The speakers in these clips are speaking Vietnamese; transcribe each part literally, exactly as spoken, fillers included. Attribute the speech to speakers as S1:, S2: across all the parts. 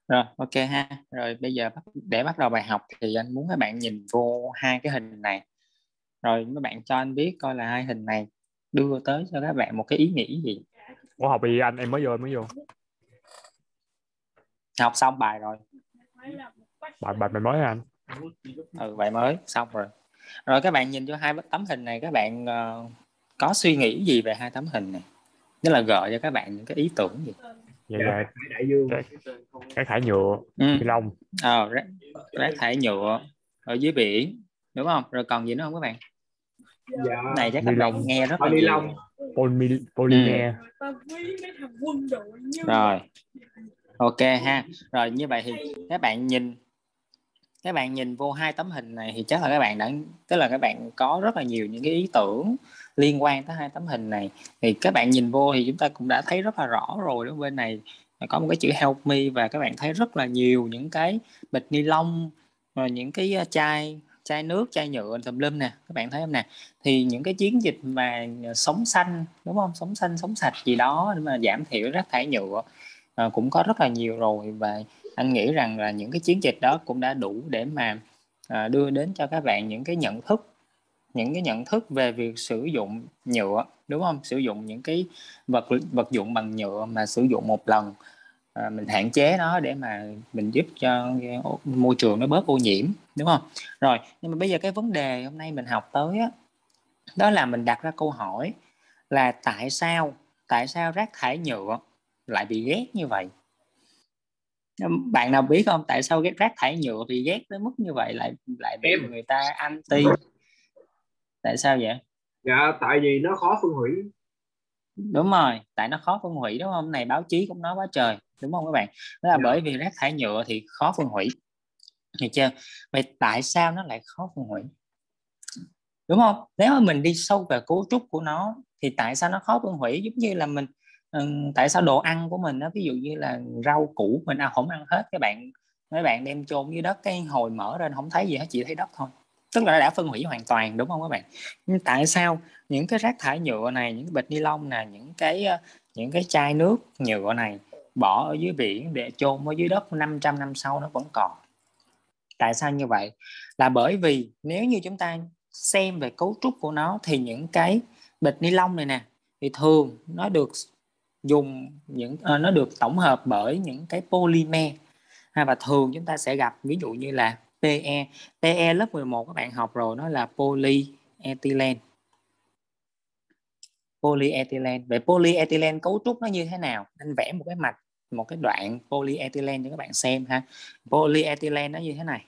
S1: Rồi, ok ha. Rồi bây giờ bắt- để bắt đầu bài học thì anh muốn các bạn nhìn vô hai cái hình này. Rồi mấy bạn cho anh biết coi là hai hình này đưa tới cho các bạn một cái ý nghĩa gì.
S2: Ủa học gì anh, em mới vô em mới vô
S1: Học xong bài rồi.
S2: bài bài bài mới hả anh?
S1: Ừ, bài mới xong rồi. Rồi các bạn nhìn vô hai tấm hình này, các bạn ờ, có suy nghĩ gì về hai tấm hình này? Tức là gợi cho các bạn những cái ý tưởng gì?
S2: Dạ dạ, đại dương, cái cái thải nhựa,
S1: Ừ.
S2: ni lông.
S1: Ờ, rác, rác thải nhựa ở dưới biển, đúng không? Rồi còn gì nữa không các bạn?
S3: Dạ,
S1: Cái này chắc
S2: Ni
S1: các
S2: lông,
S1: bạn nghe rất
S3: bao
S1: là
S3: ni
S1: nhiều.
S3: lông.
S2: poly,
S1: Ừ.
S2: polymer.
S1: Rồi, ok ha. Rồi như vậy thì các bạn nhìn các bạn nhìn vô hai tấm hình này thì chắc là các bạn đã tức là các bạn có rất là nhiều những cái ý tưởng liên quan tới hai tấm hình này. Thì các bạn nhìn vô thì chúng ta cũng đã thấy rất là rõ rồi. Đó, bên này có một cái chữ help me và các bạn thấy rất là nhiều những cái bịch ni lông, rồi những cái uh, chai chai nước, chai nhựa tùm lum nè, các bạn thấy không nè? Thì những cái chiến dịch mà sống xanh, đúng không, sống xanh sống sạch gì đó để mà giảm thiểu rác thải nhựa ờ, cũng có rất là nhiều rồi. Và anh nghĩ rằng là những cái chiến dịch đó cũng đã đủ để mà à, đưa đến cho các bạn những cái nhận thức những cái nhận thức về việc sử dụng nhựa, đúng không? Sử dụng những cái vật vật dụng bằng nhựa mà sử dụng một lần, à, mình hạn chế nó để mà mình giúp cho môi trường nó bớt ô nhiễm, đúng không? Rồi, nhưng mà bây giờ cái vấn đề hôm nay mình học tới á, đó là mình đặt ra câu hỏi là tại sao tại sao rác thải nhựa lại bị ghét như vậy? Bạn nào biết không, tại sao ghét rác thải nhựa bị ghét tới mức như vậy, lại lại bị
S3: Em,
S1: người ta anti? Tại sao vậy?
S3: dạ tại vì nó khó phân hủy.
S1: Đúng rồi, tại nó khó phân hủy, đúng không? Này báo chí cũng nói quá trời, đúng không các bạn? Đó là bởi
S3: Dạ.
S1: vì rác thải nhựa thì khó phân hủy, hiểu chưa? Vậy tại sao nó lại khó phân hủy, đúng không? Nếu mà mình đi sâu về cấu trúc của nó thì tại sao nó khó phân hủy? Giống như là mình ừm, tại sao đồ ăn của mình đó, ví dụ như là rau củ mình ăn không ăn hết, các bạn mấy bạn đem chôn dưới đất, cái hồi mở ra không thấy gì hết, chỉ thấy đất thôi, tức là nó đã phân hủy hoàn toàn, đúng không các bạn? Nhưng tại sao những cái rác thải nhựa này, những cái bịch ni lông này, những cái ờ, những cái chai nước nhựa này bỏ ở dưới biển để chôn ở dưới đất năm trăm năm sau nó vẫn còn? Tại sao như vậy? Là bởi vì nếu như chúng ta xem về cấu trúc của nó thì những cái bịch ni lông này nè, thì thường nó được dùng những uh, nó được tổng hợp bởi những cái polymer ha, và thường chúng ta sẽ gặp ví dụ như là pê e. pê e lớp mười một các bạn học rồi, nó là polyethylene. Polyethylene. Vậy polyethylene cấu trúc nó như thế nào? Anh vẽ một cái mạch, một cái đoạn polyethylene cho các bạn xem ha. Polyethylene nó như thế này.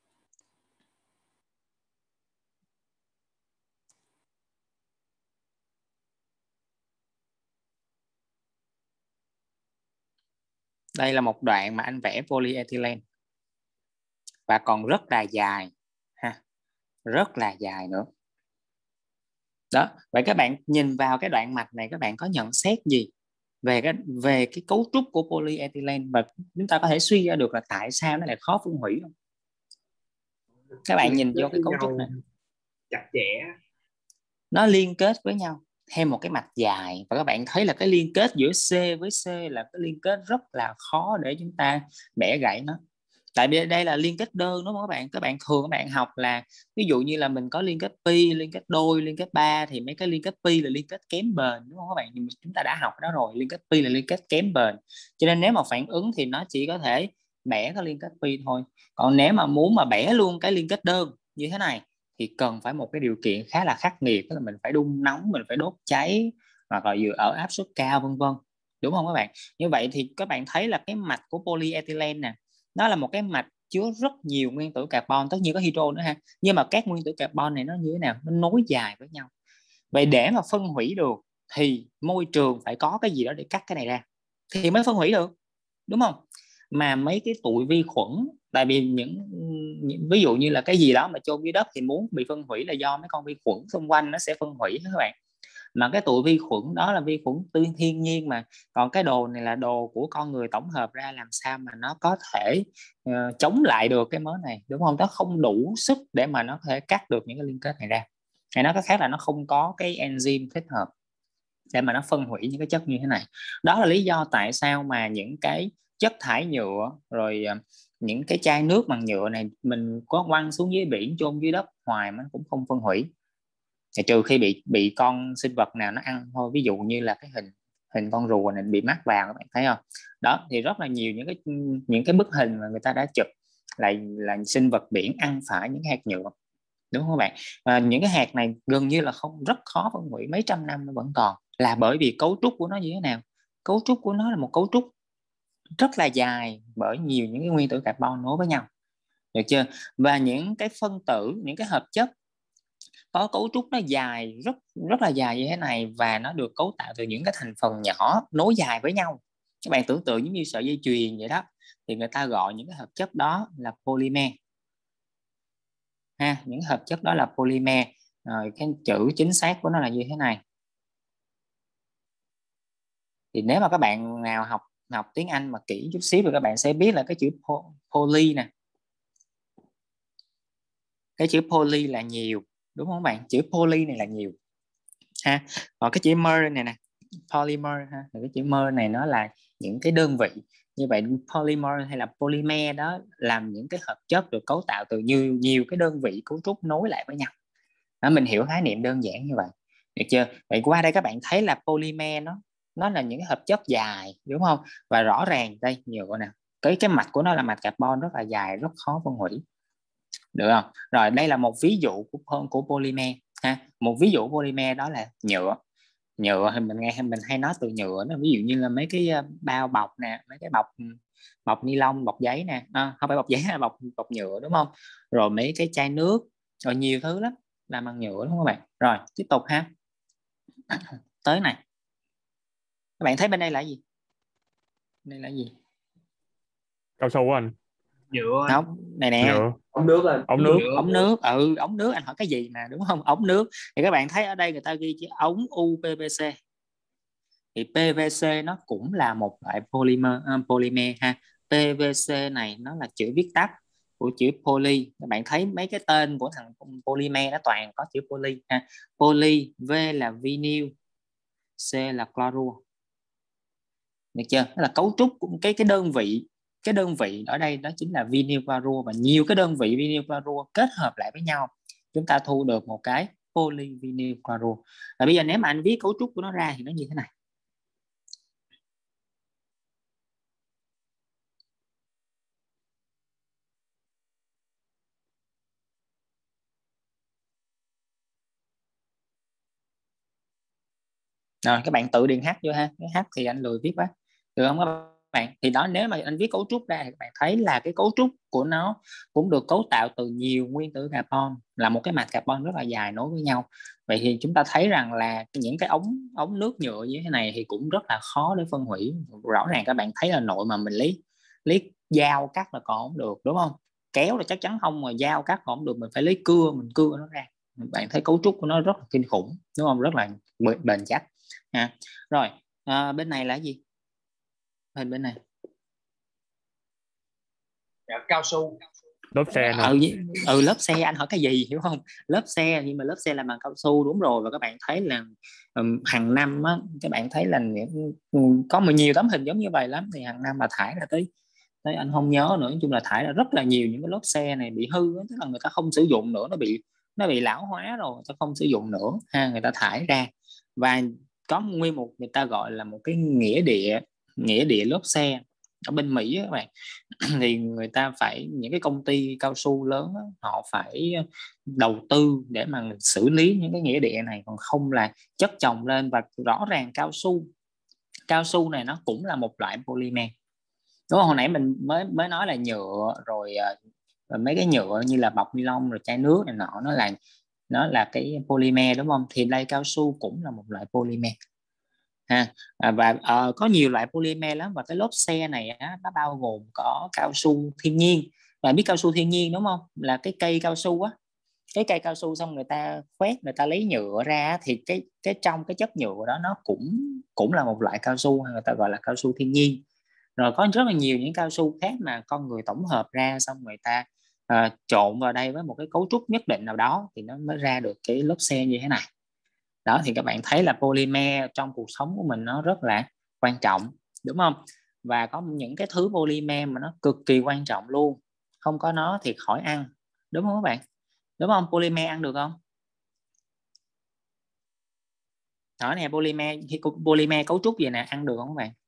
S1: Đây là một đoạn mà anh vẽ polyethylene và còn rất là dài ha, rất là dài nữa. Đó, vậy các bạn nhìn vào cái đoạn mạch này, các bạn có nhận xét gì về cái về cái cấu trúc của polyethylene, và chúng ta có thể suy ra được là tại sao nó lại khó phân hủy không? Các bạn
S3: Liên
S1: nhìn
S3: kết
S1: vô cái
S3: với
S1: cấu trúc
S3: nhau
S1: này,
S3: chặt chẽ.
S1: nó liên kết với nhau theo một cái mạch dài, và các bạn thấy là cái liên kết giữa C với C là cái liên kết rất là khó để chúng ta bẻ gãy nó. Tại vì đây là liên kết đơn, đúng không các bạn? Các bạn thường các bạn học là ví dụ như là mình có liên kết pi, liên kết đôi, liên kết ba, thì mấy cái liên kết pi là liên kết kém bền, đúng không các bạn? Nhưng chúng ta đã học đó rồi, liên kết pi là liên kết kém bền, cho nên nếu mà phản ứng thì nó chỉ có thể bẻ cái liên kết pi thôi. Còn nếu mà muốn mà bẻ luôn cái liên kết đơn như thế này thì cần phải một cái điều kiện khá là khắc nghiệt, tức là mình phải đun nóng, mình phải đốt cháy, hoặc là vừa ở áp suất cao, vân vân, đúng không các bạn? Như vậy thì các bạn thấy là cái mạch của polyethylene nè, nó là một cái mạch chứa rất nhiều nguyên tử carbon, tất nhiên có hydro nữa ha, nhưng mà các nguyên tử carbon này nó như thế nào? Nó nối dài với nhau. Vậy để mà phân hủy được thì môi trường phải có cái gì đó để cắt cái này ra thì mới phân hủy được, đúng không? Mà mấy cái tụi vi khuẩn, tại vì những, những ví dụ như là cái gì đó mà chôn dưới đất thì muốn bị phân hủy là do mấy con vi khuẩn xung quanh nó sẽ phân hủy các bạn. Mà cái tụi vi khuẩn đó là vi khuẩn tư thiên nhiên mà, còn cái đồ này là đồ của con người tổng hợp ra, làm sao mà nó có thể uh, chống lại được cái mớ này, đúng không? Nó không đủ sức để mà nó có thể cắt được những cái liên kết này ra, hay nói cách khác là nó không có cái enzyme thích hợp để mà nó phân hủy những cái chất như thế này. Đó là lý do tại sao mà những cái chất thải nhựa, rồi uh, những cái chai nước bằng nhựa này mình có quăng xuống dưới biển, chôn dưới đất hoài mà cũng không phân hủy, thì trừ khi bị bị con sinh vật nào nó ăn thôi. Ví dụ như là cái hình hình con rùa này bị mắc vào, các bạn thấy không? Đó thì rất là nhiều những cái những cái bức hình mà người ta đã chụp là là sinh vật biển ăn phải những hạt nhựa, đúng không các bạn? À, những cái hạt này gần như là không, rất khó phân hủy, mấy trăm năm nó vẫn còn, là bởi vì cấu trúc của nó như thế nào? Cấu trúc của nó là một cấu trúc rất là dài bởi nhiều những cái nguyên tử carbon nối với nhau, được chưa? Và những cái phân tử, những cái hợp chất có cấu trúc nó dài, rất rất là dài như thế này, và nó được cấu tạo từ những cái thành phần nhỏ nối dài với nhau. Các bạn tưởng tượng giống như sợi dây chuyền vậy đó, thì người ta gọi những cái hợp chất đó là polymer ha. Những hợp chất đó là polymer. Rồi cái chữ chính xác của nó là như thế này. Thì nếu mà các bạn nào học học tiếng Anh mà kỹ chút xíu thì các bạn sẽ biết là cái chữ poly nè, cái chữ poly là nhiều, đúng không các bạn? Chữ poly này là nhiều ha. Còn cái chữ mer này nè, polymer ha, cái chữ mer này nó là những cái đơn vị. Như vậy polymer hay là polymer đó làm những cái hợp chất được cấu tạo từ nhiều nhiều cái đơn vị cấu trúc nối lại với nhau. Đó, mình hiểu khái niệm đơn giản như vậy, được chưa? Vậy qua đây các bạn thấy là polymer nó nó là những cái hợp chất dài, đúng không? Và rõ ràng đây nhựa nè, cái cái mạch của nó là mạch carbon rất là dài, rất khó phân hủy, được không? Rồi đây là một ví dụ của của polymer ha. Một ví dụ polymer đó là nhựa. Nhựa thì mình nghe mình hay nói từ nhựa nó, ví dụ như là mấy cái bao bọc nè, mấy cái bọc bọc ni lông, bọc giấy nè, à, không phải bọc giấy, là bọc bọc nhựa, đúng không? Rồi mấy cái chai nước, rồi nhiều thứ lắm làm bằng nhựa, đúng không các bạn? Rồi tiếp tục ha. Tới này, các bạn thấy bên đây là gì? Bên đây là gì?
S2: Cao su anh.
S3: Nhựa.
S1: Không, này nè.
S2: Nhựa.
S3: Ống nước anh.
S2: Ống nước.
S3: Nhựa.
S1: Ống nước. Ừ, ống nước, anh hỏi cái gì mà, đúng không? Ống nước. Thì các bạn thấy ở đây người ta ghi chữ ống u pê vê xê. Thì pê vê xê nó cũng là một loại polymer, uh, polymer ha. pê vê xê này nó là chữ viết tắt của chữ poly. Các bạn thấy mấy cái tên của thằng polymer nó toàn có chữ poly ha. Poly, V là vinyl, C là chlorua. Được chưa? Đó là cấu trúc của cái cái đơn vị. Cái đơn vị ở đây đó chính là vinyl chlorua, và nhiều cái đơn vị vinyl chlorua kết hợp lại với nhau, chúng ta thu được một cái polyvinyl chlorua. Và bây giờ nếu mà anh viết cấu trúc của nó ra thì nó như thế này. Rồi các bạn tự điền H vô ha. Cái H thì anh lười viết quá, được không các bạn? Thì đó, nếu mà anh viết cấu trúc ra thì các bạn thấy là cái cấu trúc của nó cũng được cấu tạo từ nhiều nguyên tử carbon, là một cái mạch carbon rất là dài nối với nhau. Vậy thì chúng ta thấy rằng là những cái ống ống nước nhựa như thế này thì cũng rất là khó để phân hủy. Rõ ràng các bạn thấy là nội mà mình lấy lấy dao cắt là còn không được, đúng không? Kéo là chắc chắn không, mà dao cắt còn không được, mình phải lấy cưa mình cưa nó ra. Bạn thấy cấu trúc của nó rất là kinh khủng, đúng không? Rất là bền chắc. À, rồi à, bên này là gì? Hình bên này.
S3: Dạ, cao su.
S2: Lớp xe nè.
S1: Ừ, ừ, lớp xe, anh hỏi cái gì hiểu không? Lớp xe, nhưng mà lớp xe là bằng cao su, đúng rồi. Và các bạn thấy là um, hàng năm á, các bạn thấy là um, có nhiều tấm hình giống như vậy lắm. Thì hàng năm mà thải ra tới, tới anh không nhớ nữa, nói chung là thải ra rất là nhiều những cái lớp xe này bị hư á, tức là người ta không sử dụng nữa, nó bị nó bị lão hóa rồi, người ta không sử dụng nữa ha, người ta thải ra. Và có nguyên một, người ta gọi là một cái nghĩa địa, nghĩa địa lớp xe ở bên Mỹ á các bạn. Thì người ta phải, những cái công ty cao su lớn á, họ phải đầu tư để mà xử lý những cái nghĩa địa này, còn không là chất chồng lên. Và rõ ràng cao su cao su này nó cũng là một loại polymer, đúng không? Hồi nãy mình mới mới nói là nhựa rồi, rồi mấy cái nhựa như là bọc ni lông rồi chai nước này nọ, nó là nó là cái polymer, đúng không? Thì đây cao su cũng là một loại polymer ha. À, và uh, có nhiều loại polymer lắm. Và cái lốp xe này á, nó bao gồm có cao su thiên nhiên. Bạn biết cao su thiên nhiên đúng không? Là cái cây cao su á, cái cây cao su xong người ta khoét, người ta lấy nhựa ra, thì cái cái trong cái chất nhựa đó nó cũng cũng là một loại cao su, hay người ta gọi là cao su thiên nhiên. Rồi có rất là nhiều những cao su khác mà con người tổng hợp ra, xong người ta uh, trộn vào đây với một cái cấu trúc nhất định nào đó, thì nó mới ra được cái lốp xe như thế này. Đó thì các bạn thấy là polymer trong cuộc sống của mình nó rất là quan trọng, đúng không? và có những cái thứ polymer mà nó cực kỳ quan trọng luôn, không có nó thì khỏi ăn, đúng không các bạn? Đúng không? Polymer ăn được không? Hỏi nè, polymer polymer cấu trúc gì nè, ăn được không các bạn?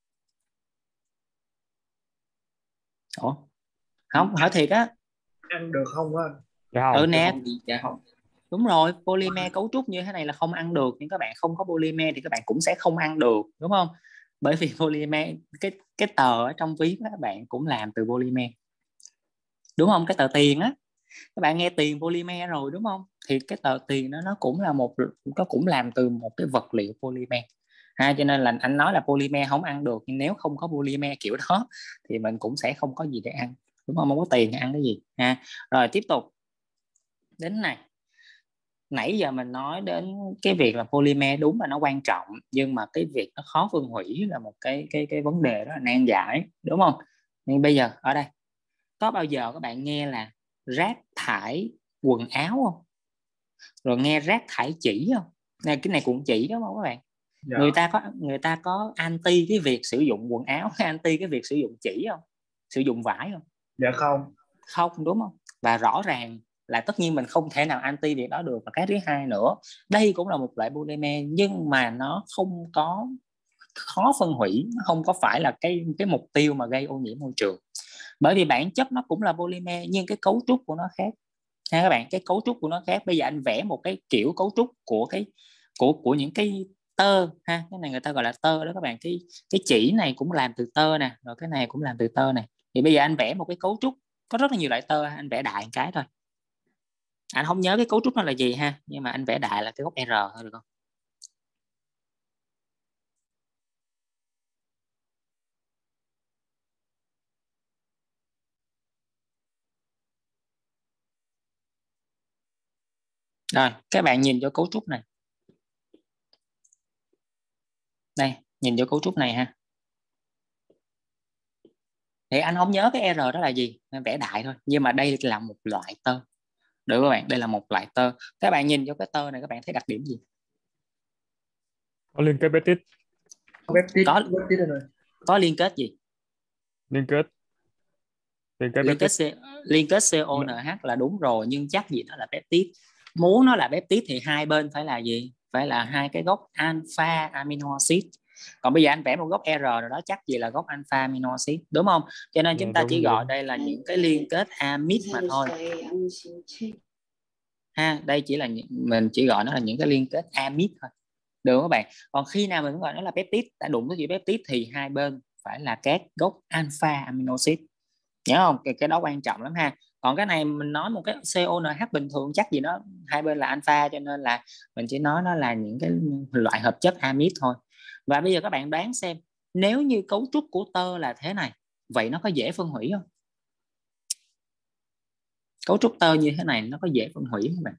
S1: Ủa? Không, hỏi thiệt á.
S3: Ăn được không á?
S2: Dạ không.
S1: Ừ nè, dạ không. Đúng rồi, polymer cấu trúc như thế này là không ăn được, nhưng các bạn không có polymer thì các bạn cũng sẽ không ăn được, đúng không? Bởi vì polymer, cái cái tờ ở trong ví các bạn cũng làm từ polymer, đúng không? Cái tờ tiền á, các bạn nghe tiền polymer rồi đúng không? Thì cái tờ tiền đó nó cũng là một, nó cũng làm từ một cái vật liệu polymer ha. Cho nên là anh nói là polymer không ăn được, nhưng nếu không có polymer kiểu đó thì mình cũng sẽ không có gì để ăn, đúng không? Không có tiền thì ăn cái gì ha. Rồi tiếp tục đến này, nãy giờ mình nói đến cái việc là polymer đúng là nó quan trọng, nhưng mà cái việc nó khó phân hủy là một cái cái cái vấn đề rất là nan giải, đúng không? Nhưng bây giờ ở đây có bao giờ các bạn nghe là rác thải quần áo không? Rồi nghe rác thải chỉ không? Này, cái này cũng chỉ đúng không các bạn? Dạ. người ta có người ta có anti cái việc sử dụng quần áo, anti cái việc sử dụng chỉ không, sử dụng vải không?
S3: Dạ không.
S1: Không, đúng không? Và rõ ràng là tất nhiên mình không thể nào anti việc đó được. Và cái thứ hai nữa, đây cũng là một loại polymer nhưng mà nó không có khó phân hủy, nó không có phải là cái cái mục tiêu mà gây ô nhiễm môi trường, bởi vì bản chất nó cũng là polymer nhưng cái cấu trúc của nó khác ha các bạn. Cái cấu trúc của nó khác. Bây giờ anh vẽ một cái kiểu cấu trúc của cái của của những cái tơ ha, cái này người ta gọi là tơ đó các bạn. Cái cái chỉ này cũng làm từ tơ nè, rồi cái này cũng làm từ tơ này. Thì bây giờ anh vẽ một cái cấu trúc có rất là nhiều loại tơ, anh vẽ đại một cái thôi, anh không nhớ cái cấu trúc nó là gì ha, nhưng mà anh vẽ đại là cái góc R thôi được không? Rồi các bạn nhìn vô cấu trúc này, đây nhìn vô cấu trúc này ha, thì anh không nhớ cái R đó là gì, anh vẽ đại thôi, nhưng mà đây là một loại tơ, được các bạn? Đây là một loại tơ. Các bạn nhìn vô cái tơ này, các bạn thấy đặc điểm gì?
S2: Có liên kết peptide.
S3: Peptide,
S1: có
S3: peptide rồi.
S1: có liên kết gì?
S2: Liên kết liên kết
S1: liên kết
S2: peptide.
S1: C, liên kết xê o en hát là đúng rồi, nhưng chắc gì nó là peptide. Muốn nó là peptide thì hai bên phải là gì? Phải là hai cái gốc alpha amino acid. Còn bây giờ anh vẽ một gốc R rồi đó, chắc gì là gốc alpha amino acid, đúng không? Cho nên
S2: Yeah,
S1: chúng ta
S2: đúng,
S1: chỉ gọi
S2: đúng.
S1: đây là những cái liên kết amide mà thôi ha. Đây chỉ là mình chỉ gọi nó là những cái liên kết amide thôi, được không các bạn? Còn khi nào mình gọi nó là peptide, đã đụng tới chữ peptide thì hai bên phải là các gốc alpha amino acid, nhớ không? Cái, cái đó quan trọng lắm ha. Còn cái này mình nói một cái xê o en hát bình thường chắc gì nó hai bên là alpha, cho nên là mình chỉ nói nó là những cái loại hợp chất amide thôi. Và bây giờ các bạn đoán xem, nếu như cấu trúc của tơ là thế này, vậy nó có dễ phân hủy không? Cấu trúc tơ như thế này nó có dễ phân hủy không bạn?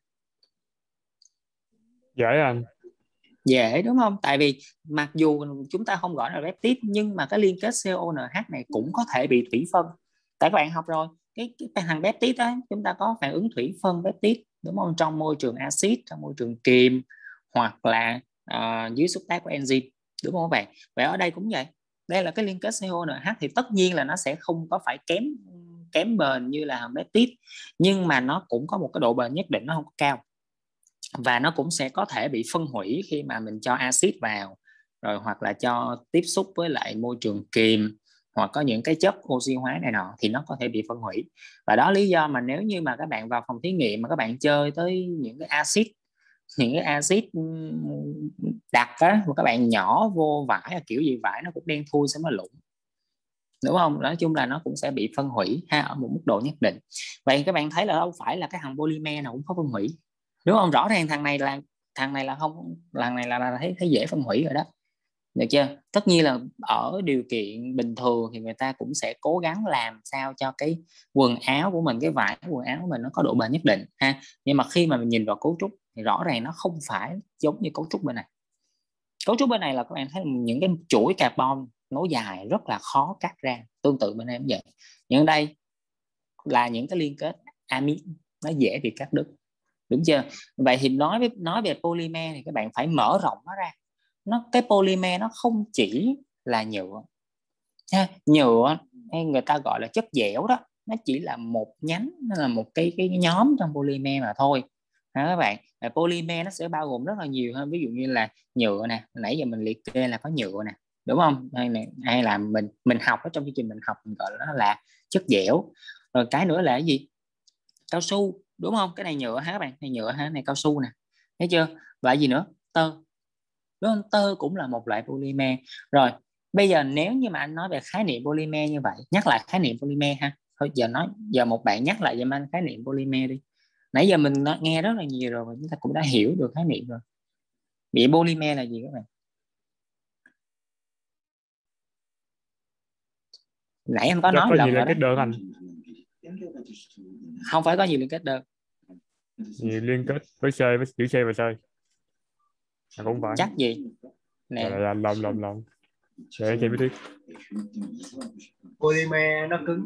S2: Dễ anh.
S1: Dễ đúng không? Tại vì mặc dù chúng ta không gọi là peptide, nhưng mà cái liên kết xê o en hát này cũng có thể bị thủy phân. Tại các bạn học rồi, cái, cái thằng peptide đó chúng ta có phản ứng thủy phân peptide, đúng không? Trong môi trường axit, trong môi trường kiềm, hoặc là uh, dưới xúc tác của enzyme, đúng không các bạn? Vậy ở đây cũng vậy. Đây là cái liên kết xê o en hát thì tất nhiên là nó sẽ không có phải kém kém bền như là peptide, nhưng mà nó cũng có một cái độ bền nhất định, nó không có cao, và nó cũng sẽ có thể bị phân hủy khi mà mình cho axit vào, rồi hoặc là cho tiếp xúc với lại môi trường kiềm, hoặc có những cái chất oxy hóa này nọ thì nó có thể bị phân hủy. Và đó lý do mà nếu như mà các bạn vào phòng thí nghiệm mà các bạn chơi tới những cái axit, những cái axit đặc á, mà các bạn nhỏ vô vải, kiểu gì vải nó cũng đen thui sẽ mới lụng, đúng không? Nói chung là nó cũng sẽ bị phân hủy ha, ở một mức độ nhất định. Vậy các bạn thấy là đâu phải là cái thằng polymer nào cũng có phân hủy, đúng không? Rõ ràng thằng này là thằng này là không, thằng này là, là thấy thấy dễ phân hủy rồi đó, được chưa? Tất nhiên là ở điều kiện bình thường thì người ta cũng sẽ cố gắng làm sao cho cái quần áo của mình, cái vải quần áo của mình nó có độ bền nhất định ha. Nhưng mà khi mà mình nhìn vào cấu trúc thì rõ ràng nó không phải giống như cấu trúc bên này. Cấu trúc bên này là các bạn thấy những cái chuỗi carbon nối dài rất là khó cắt ra, tương tự bên em cũng vậy. Nhưng đây là những cái liên kết amide, nó dễ bị cắt đứt, đúng chưa? Vậy thì nói với nói về polymer thì các bạn phải mở rộng nó ra. Nó cái polymer nó không chỉ là nhựa ha. Nhựa hay người ta gọi là chất dẻo đó, nó chỉ là một nhánh, nó là một cái cái nhóm trong polymer mà thôi ha các bạn. Và polymer nó sẽ bao gồm rất là nhiều hơn, ví dụ như là nhựa nè, nãy giờ mình liệt kê là có nhựa nè, đúng không, hay là, hay là mình mình học ở trong chương trình mình học mình gọi nó là chất dẻo. Rồi cái nữa là cái gì, cao su, đúng không, cái này nhựa ha các bạn, này nhựa ha, này cao su nè, thấy chưa. Và gì nữa, tơ, đúng không, tơ cũng là một loại polymer. Rồi bây giờ nếu như mà anh nói về khái niệm polymer như vậy, nhắc lại khái niệm polymer ha, thôi giờ nói, giờ một bạn nhắc lại giùm anh khái niệm polymer đi. Nãy giờ mình đã nghe rất là nhiều rồi và chúng ta cũng đã hiểu được khái niệm rồi. Vậy polymer là gì các bạn? Nãy em có
S2: Chắc
S1: nói
S2: có gì
S1: lần
S2: liên
S1: rồi
S2: kết
S1: đó.
S2: đơn anh?
S1: Không phải có gì liên kết đơn.
S2: Gì liên kết với C, với chữ C và C à, cũng phải.
S1: Chắc gì
S2: Rồi
S1: nè.
S2: là lòng lòng lòng để anh xem biết tiếp.
S3: Polymer nó cứng.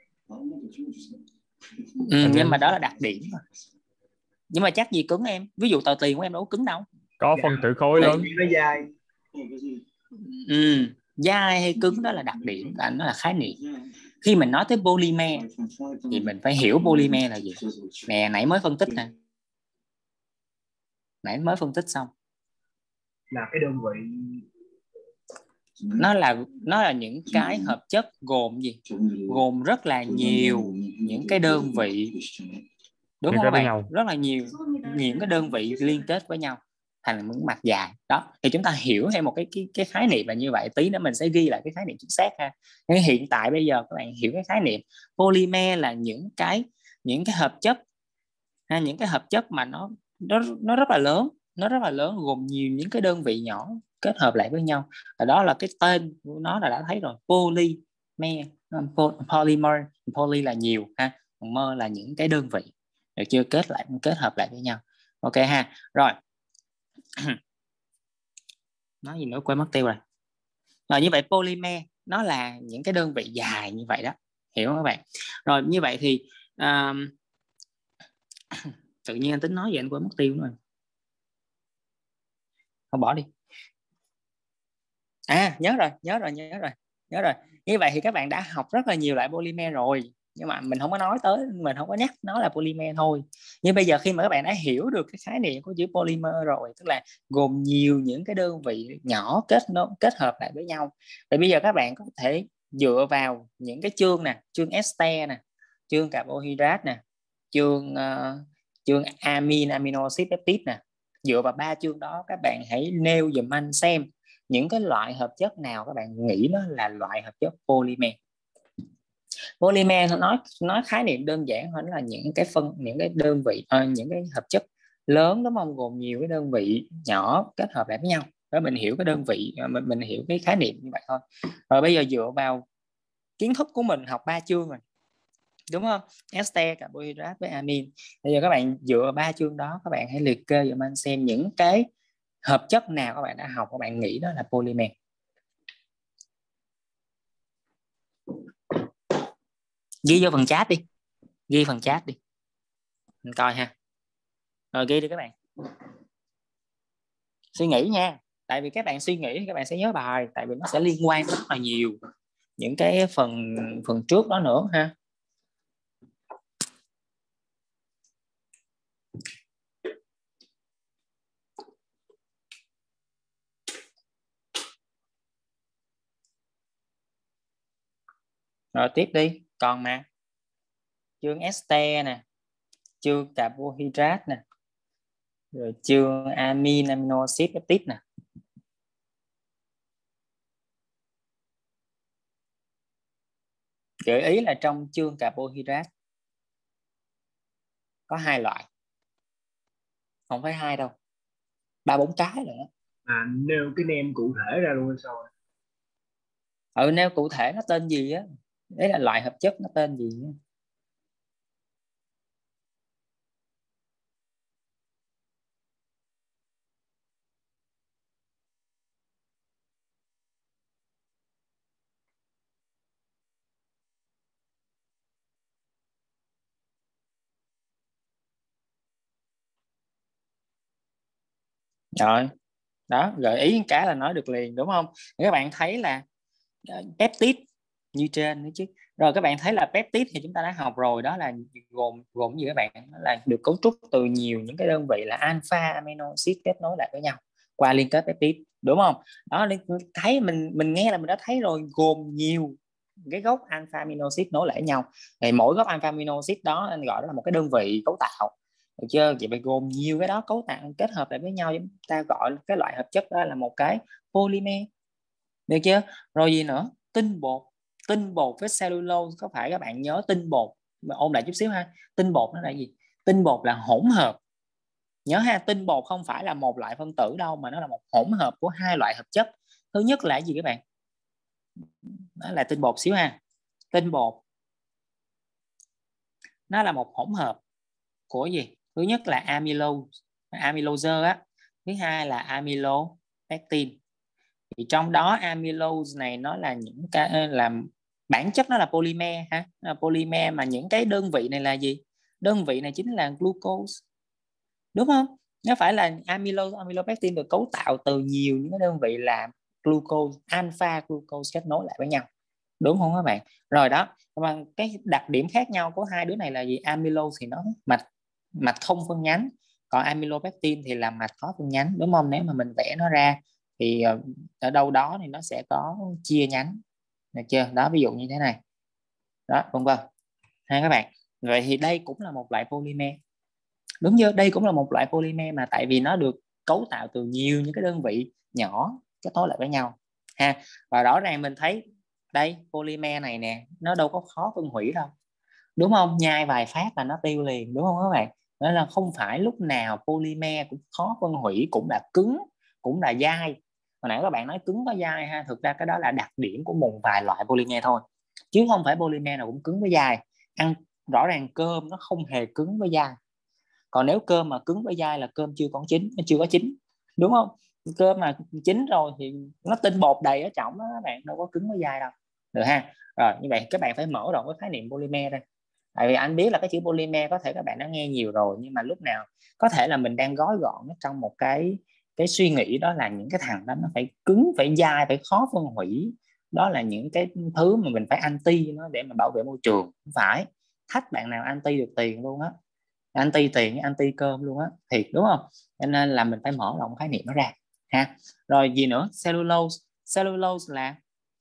S1: Ừ,
S2: Anh
S1: nhưng
S2: em
S1: mà đó là đặc điểm mà. Nhưng mà chắc gì cứng em, ví dụ tờ tiền của em đâu có cứng đâu.
S2: có
S3: Dạ.
S2: phân tử khối
S3: Tại
S2: lớn.
S3: vì nó dài.
S1: Ừ, dai hay cứng đó là đặc điểm, là nó là khái niệm. Khi mình nói tới polymer thì mình phải hiểu polymer là gì nè. Nãy mới phân tích nè, nãy mới phân tích xong,
S3: Là cái đơn vị.
S1: nó là nó là những cái hợp chất gồm gì, gồm rất là nhiều những cái đơn vị, đúng
S2: Liên
S1: không
S2: kết
S1: các
S2: với
S1: bạn,
S2: nhau.
S1: rất là nhiều những cái đơn vị liên kết với nhau thành một mặt dài đó. Thì chúng ta hiểu thêm một cái cái, cái khái niệm là như vậy, tí nữa mình sẽ ghi lại cái khái niệm chính xác ha. Nhưng hiện tại bây giờ các bạn hiểu cái khái niệm polymer là những cái những cái hợp chất ha, những cái hợp chất mà nó nó nó rất là lớn, nó rất là lớn, gồm nhiều những cái đơn vị nhỏ kết hợp lại với nhau. Và đó là cái tên của nó là đã thấy rồi, polymer. Polymer, poly là nhiều ha, còn mer là những cái đơn vị được chưa, kết lại kết hợp lại với nhau. Ok ha. Rồi nói gì nữa quên mất tiêu rồi. Rồi như vậy polymer nó là những cái đơn vị dài như vậy đó, hiểu không các bạn? Rồi như vậy thì um, tự nhiên anh tính nói vậy anh quên mất tiêu rồi, không bỏ đi. À nhớ rồi, nhớ rồi, nhớ rồi, nhớ rồi. Như vậy thì các bạn đã học rất là nhiều loại polymer rồi, nhưng mà mình không có nói tới, mình không có nhắc nó là polymer thôi. Nhưng bây giờ khi mà các bạn đã hiểu được cái khái niệm của chữ polymer rồi, tức là gồm nhiều những cái đơn vị nhỏ kết nó kết hợp lại với nhau, thì bây giờ các bạn có thể dựa vào những cái chương nè, chương ester nè, chương carbohydrate nè, chương uh, chương amin, amino acid, peptide nè, dựa vào ba chương đó các bạn hãy nêu dùm anh xem những cái loại hợp chất nào các bạn nghĩ nó là loại hợp chất polymer. Polymer nói nói khái niệm đơn giản hơn là những cái phân, những cái đơn vị, uh, những cái hợp chất lớn, đúng không, gồm nhiều cái đơn vị nhỏ kết hợp lại với nhau. Đó, mình hiểu cái đơn vị, mình mình hiểu cái khái niệm như vậy thôi. Rồi bây giờ dựa vào kiến thức của mình học ba chương rồi, đúng không, ester, carbohydrate với amin. Bây giờ các bạn dựa vào ba chương đó, các bạn hãy liệt kê giùm anh xem những cái hợp chất nào các bạn đã học các bạn nghĩ đó là polymer. Ghi vô phần chat đi, ghi phần chat đi mình coi ha. Rồi ghi đi các bạn, suy nghĩ nha, tại vì các bạn suy nghĩ thì các bạn sẽ nhớ bài, tại vì nó sẽ liên quan rất là nhiều những cái phần phần trước đó nữa ha. Rồi tiếp đi, còn mà chương ester nè, chương carbohydrate nè, rồi chương amin, amino acid, peptide nè. Gợi ý là trong chương carbohydrate có hai loại, không phải hai đâu, ba bốn cái rồi đó.
S3: À, nêu cái name cụ thể ra luôn hay sao?
S1: Ừ, nêu cụ thể nó tên gì á, đấy là loại hợp chất nó tên gì á. Rồi đó, gợi ý cái là nói được liền, đúng không? Các bạn thấy là peptide như trên nữa chứ. Rồi các bạn thấy là peptide thì chúng ta đã học rồi, đó là gồm gồm gì các bạn? Đó là được cấu trúc từ nhiều những cái đơn vị là alpha amino acid kết nối lại với nhau qua liên kết peptide, đúng không? Đó, thấy mình mình nghe là mình đã thấy rồi, gồm nhiều cái gốc alpha amino acid nối lại với nhau. Thì mỗi gốc alpha amino acid đó anh gọi đó là một cái đơn vị cấu tạo, được chưa? Vậy phải gồm nhiều cái đó cấu tạo kết hợp lại với nhau, chúng ta gọi cái loại hợp chất đó là một cái polymer, được chưa? Rồi gì nữa? Tinh bột. Tinh bột với cellulose, có phải các bạn nhớ tinh bột, ôn lại chút xíu ha. Tinh bột nó là gì? Tinh bột là hỗn hợp, nhớ ha. Tinh bột không phải là một loại phân tử đâu, mà nó là một hỗn hợp của hai loại hợp chất. Thứ nhất là gì các bạn? Nó là tinh bột xíu ha. Tinh bột nó là một hỗn hợp của gì? Thứ nhất là amylose, amylose á. Thứ hai là amylopectin. Thì trong đó amylose này nó là những cái là bản chất nó là polymer ha, là polymer, mà những cái đơn vị này là gì? Đơn vị này chính là glucose, đúng không? Nó phải là amylose, amylopectin được cấu tạo từ nhiều những cái đơn vị là glucose, alpha glucose kết nối lại với nhau, đúng không các bạn? Rồi đó, mà cái đặc điểm khác nhau của hai đứa này là gì? Amylose thì nó mạch mạch không phân nhánh, còn amylopectin thì là mạch có phân nhánh, đúng không? Nếu mà mình vẽ nó ra thì ở đâu đó thì nó sẽ có chia nhánh, được chưa? Đó, ví dụ như thế này đó, vân vân ha các bạn. Vậy thì đây cũng là một loại polymer, đúng chưa? Đây cũng là một loại polymer mà tại vì nó được cấu tạo từ nhiều những cái đơn vị nhỏ kết nối lại với nhau ha. Và rõ ràng mình thấy đây, polymer này nè, nó đâu có khó phân hủy đâu, đúng không? Nhai vài phát là nó tiêu liền, đúng không các bạn? Nên là không phải lúc nào polymer cũng khó phân hủy, cũng là cứng, cũng là dai. Hồi nãy các bạn nói cứng có dai ha, thực ra cái đó là đặc điểm của một vài loại polymer thôi, chứ không phải polymer nào cũng cứng với dai. Ăn rõ ràng cơm nó không hề cứng với dai, còn nếu cơm mà cứng với dai là cơm chưa có chín, nó chưa có chín, đúng không? Cơm mà chín rồi thì nó tinh bột đầy ở trong đó các bạn, đâu có cứng với dai đâu, được ha. Rồi như vậy các bạn phải mở rộng cái khái niệm polymer ra, tại vì anh biết là cái chữ polymer có thể các bạn đã nghe nhiều rồi, nhưng mà lúc nào có thể là mình đang gói gọn nó trong một cái cái suy nghĩ, đó là những cái thằng đó nó phải cứng, phải dai, phải khó phân hủy, đó là những cái thứ mà mình phải anti nó để mà bảo vệ môi trường. Không phải thách bạn nào anti được tiền luôn á, anti tiền, anti cơm luôn á, thiệt, đúng không? Cho nên là mình phải mở rộng khái niệm nó ra ha. Rồi gì nữa? Cellulose. Cellulose là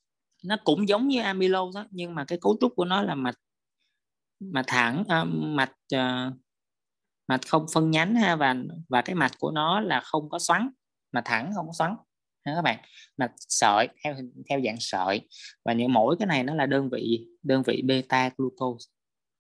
S1: nó cũng giống như amylose đó, nhưng mà cái cấu trúc của nó là mạch mạch thẳng, à, mạch uh, mạch không phân nhánh ha, và và cái mạch của nó là không có xoắn, mạch thẳng không có xoắn ha các bạn, mạch sợi theo theo dạng sợi, và những mỗi cái này nó là đơn vị đơn vị beta glucose,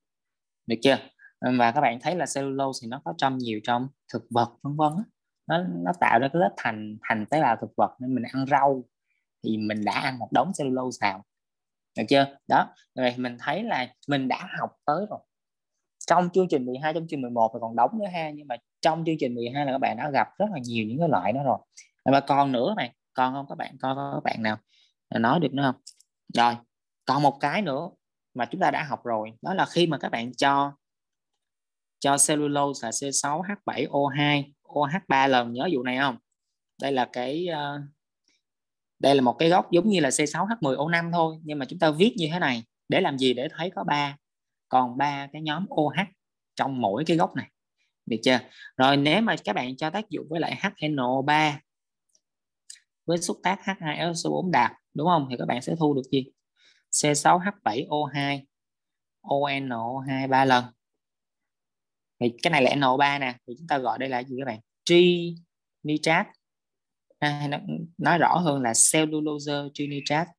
S1: được chưa? Và các bạn thấy là cellulose thì nó có trong nhiều trong thực vật vân vân, nó nó tạo ra cái lớp thành thành tế bào thực vật, nên mình ăn rau thì mình đã ăn một đống cellulose vào, được chưa? Đó, rồi mình thấy là mình đã học tới rồi. Trong chương trình mười hai, trong chương trình mười một thì còn đóng nữa ha, nhưng mà trong chương trình mười hai là các bạn đã gặp rất là nhiều những cái loại đó rồi. Mà còn nữa này, còn không các bạn, coi các bạn nào nói được nữa không? Rồi, còn một cái nữa mà chúng ta đã học rồi, đó là khi mà các bạn cho cho cellulose là C sáu H bảy O hai O H ba lần, nhớ vụ này không? Đây là cái uh, đây là một cái góc giống như là C sáu H mười O năm thôi, nhưng mà chúng ta viết như thế này để làm gì? Để thấy có ba, còn ba cái nhóm OH trong mỗi cái góc này, được chưa? Rồi nếu mà các bạn cho tác dụng với lại H N O ba với xúc tác H hai S O bốn đặc, đúng không? Thì các bạn sẽ thu được gì? C sáu H bảy O hai O N O hai ba lần. Thì cái này là N O ba nè, thì chúng ta gọi đây là gì các bạn? Trinitrat. À, nói rõ hơn là cellulose trinitrat.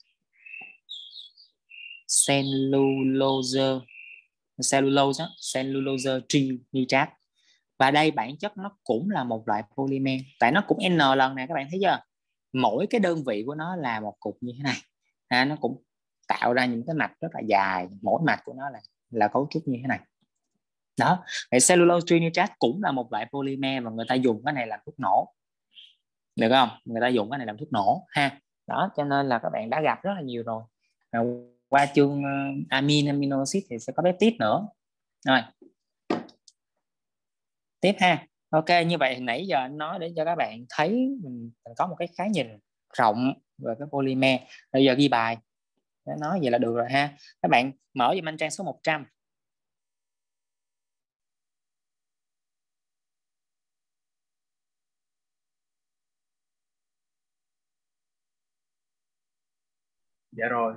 S1: Cellulose cellulose cellulose trinitrat. Và đây bản chất nó cũng là một loại polymer, tại nó cũng N lần nè, các bạn thấy chưa? Mỗi cái đơn vị của nó là một cục như thế này à, nó cũng tạo ra những cái mạch rất là dài, mỗi mạch của nó là là cấu trúc như thế này đó. Vậy cellulose trinitrat cũng là một loại polymer, và người ta dùng cái này làm thuốc nổ, được không? Người ta dùng cái này làm thuốc nổ ha. Đó, cho nên là các bạn đã gặp rất là nhiều rồi. À, qua chương uh, amine amino acid thì sẽ có peptide nữa. Rồi tiếp ha. Ok, như vậy nãy giờ anh nói để cho các bạn thấy mình có một cái khái nhìn rộng về cái polymer. Bây giờ ghi bài Nói vậy là được rồi ha. Các bạn mở giùm anh trang số một trăm.
S3: Dạ rồi.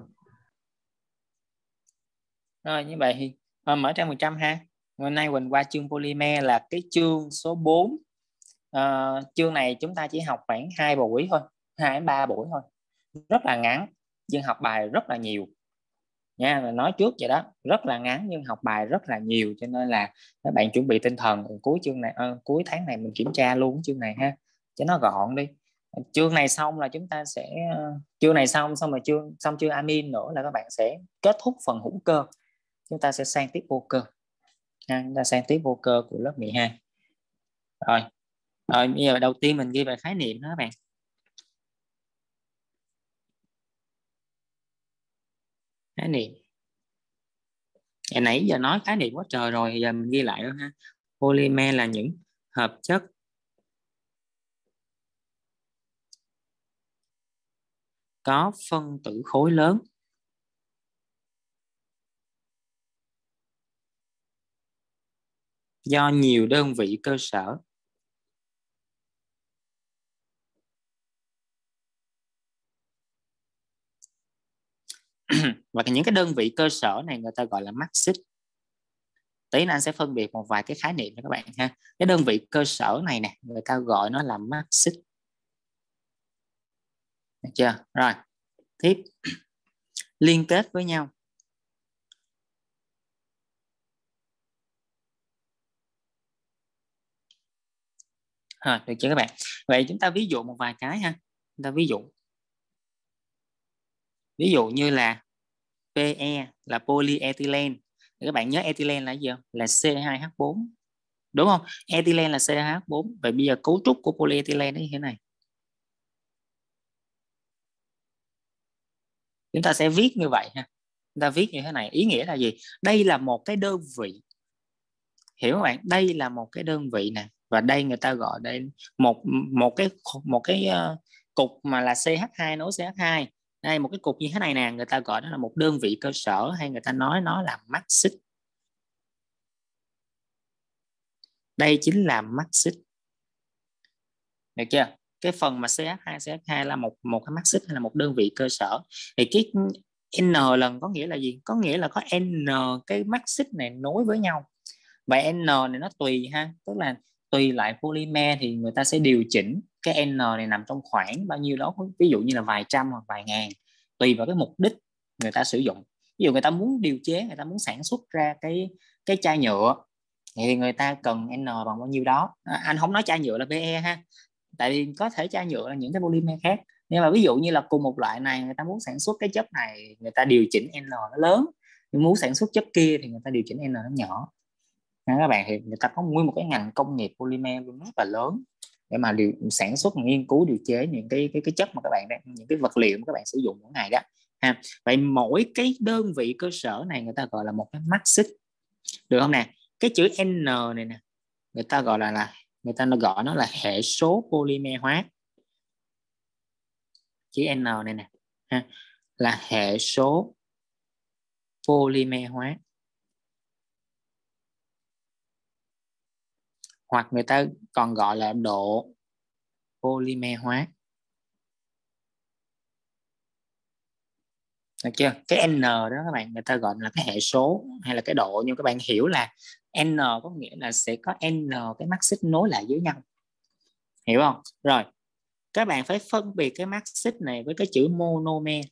S1: Rồi như vậy thì à, mở trang một trăm ha. Hôm nay Quỳnh qua chương polymer là cái chương số bốn. À, chương này chúng ta chỉ học khoảng hai buổi thôi, hai đến ba buổi thôi, rất là ngắn nhưng học bài rất là nhiều nha. Nói trước vậy đó, rất là ngắn nhưng học bài rất là nhiều, cho nên là các bạn chuẩn bị tinh thần cuối chương này, à, cuối tháng này mình kiểm tra luôn chương này ha, cho nó gọn đi. Chương này xong là chúng ta sẽ chương này xong xong rồi chương xong chương amin nữa là các bạn sẽ kết thúc phần hữu cơ, chúng ta sẽ sang tiếp vô cơ ha, chúng ta sang tiếp vô cơ của lớp mười hai. Rồi, rồi bây giờ đầu tiên mình ghi về khái niệm đó các bạn. Khái niệm. Ngày nãy giờ nói khái niệm quá trời rồi, giờ mình ghi lại đó ha. Polymer là những hợp chất có phân tử khối lớn do nhiều đơn vị cơ sở và những cái đơn vị cơ sở này người ta gọi là mắc xích. Tí nữa anh sẽ phân biệt một vài cái khái niệm cho các bạn ha. Cái đơn vị cơ sở này nè, người ta gọi nó là mắc xích. Được chưa? Rồi, tiếp. Liên kết với nhau. À, được chưa các bạn? Vậy chúng ta ví dụ một vài cái ha. Chúng ta ví dụ. Ví dụ như là pê e là polyethylene. Các bạn nhớ ethylene là gì không? Là xê hai hát bốn. Đúng không? Ethylene là xê hai hát bốn. Vậy bây giờ cấu trúc của polyethylene như thế này. Chúng ta sẽ viết như vậy ha. Chúng ta viết như thế này. Ý nghĩa là gì? Đây là một cái đơn vị. Hiểu các bạn? Đây là một cái đơn vị nè. Và đây người ta gọi đây một một cái một cái uh, cục mà là xê hát hai nối xê hát hai. Đây một cái cục như thế này nè, người ta gọi nó là một đơn vị cơ sở, hay người ta nói nó là mắc xích. Đây chính là mắc xích. Được chưa? Cái phần mà xê hát hai xê hát hai là một một cái mắc xích hay là một đơn vị cơ sở. Thì cái N lần có nghĩa là gì? Có nghĩa là có N cái mắc xích này nối với nhau. Vậy N này nó tùy ha, tức là tùy loại polymer thì người ta sẽ điều chỉnh cái N này nằm trong khoảng bao nhiêu đó, ví dụ như là vài trăm hoặc vài ngàn, tùy vào cái mục đích người ta sử dụng. Ví dụ người ta muốn điều chế, người ta muốn sản xuất ra cái cái chai nhựa thì người ta cần N bằng bao nhiêu đó. À, anh không nói chai nhựa là pê e ha, tại vì có thể chai nhựa là những cái polymer khác, nhưng mà ví dụ như là cùng một loại này người ta muốn sản xuất cái chất này, người ta điều chỉnh N nó lớn, nhưng muốn sản xuất chất kia thì người ta điều chỉnh N nó nhỏ. Nên các bạn thì người ta có nguyên một cái ngành công nghiệp polymer rất là lớn để mà điều sản xuất, nghiên cứu, điều chế những cái cái cái chất mà các bạn đang, những cái vật liệu mà các bạn sử dụng mỗi ngày đó ha. Vậy mỗi cái đơn vị cơ sở này người ta gọi là một cái mắc xích, được không nè? Cái chữ N này nè, người ta gọi là là người ta nó gọi nó là hệ số polymer hóa. Chữ N này nè ha, là hệ số polymer hóa, hoặc người ta còn gọi là độ polymer hóa. Được chưa? Cái N đó các bạn, người ta gọi là cái hệ số hay là cái độ, nhưng các bạn hiểu là N có nghĩa là sẽ có N cái mắc xích nối lại với nhau. Hiểu không? Rồi, các bạn phải phân biệt cái mắc xích này với cái chữ monomer.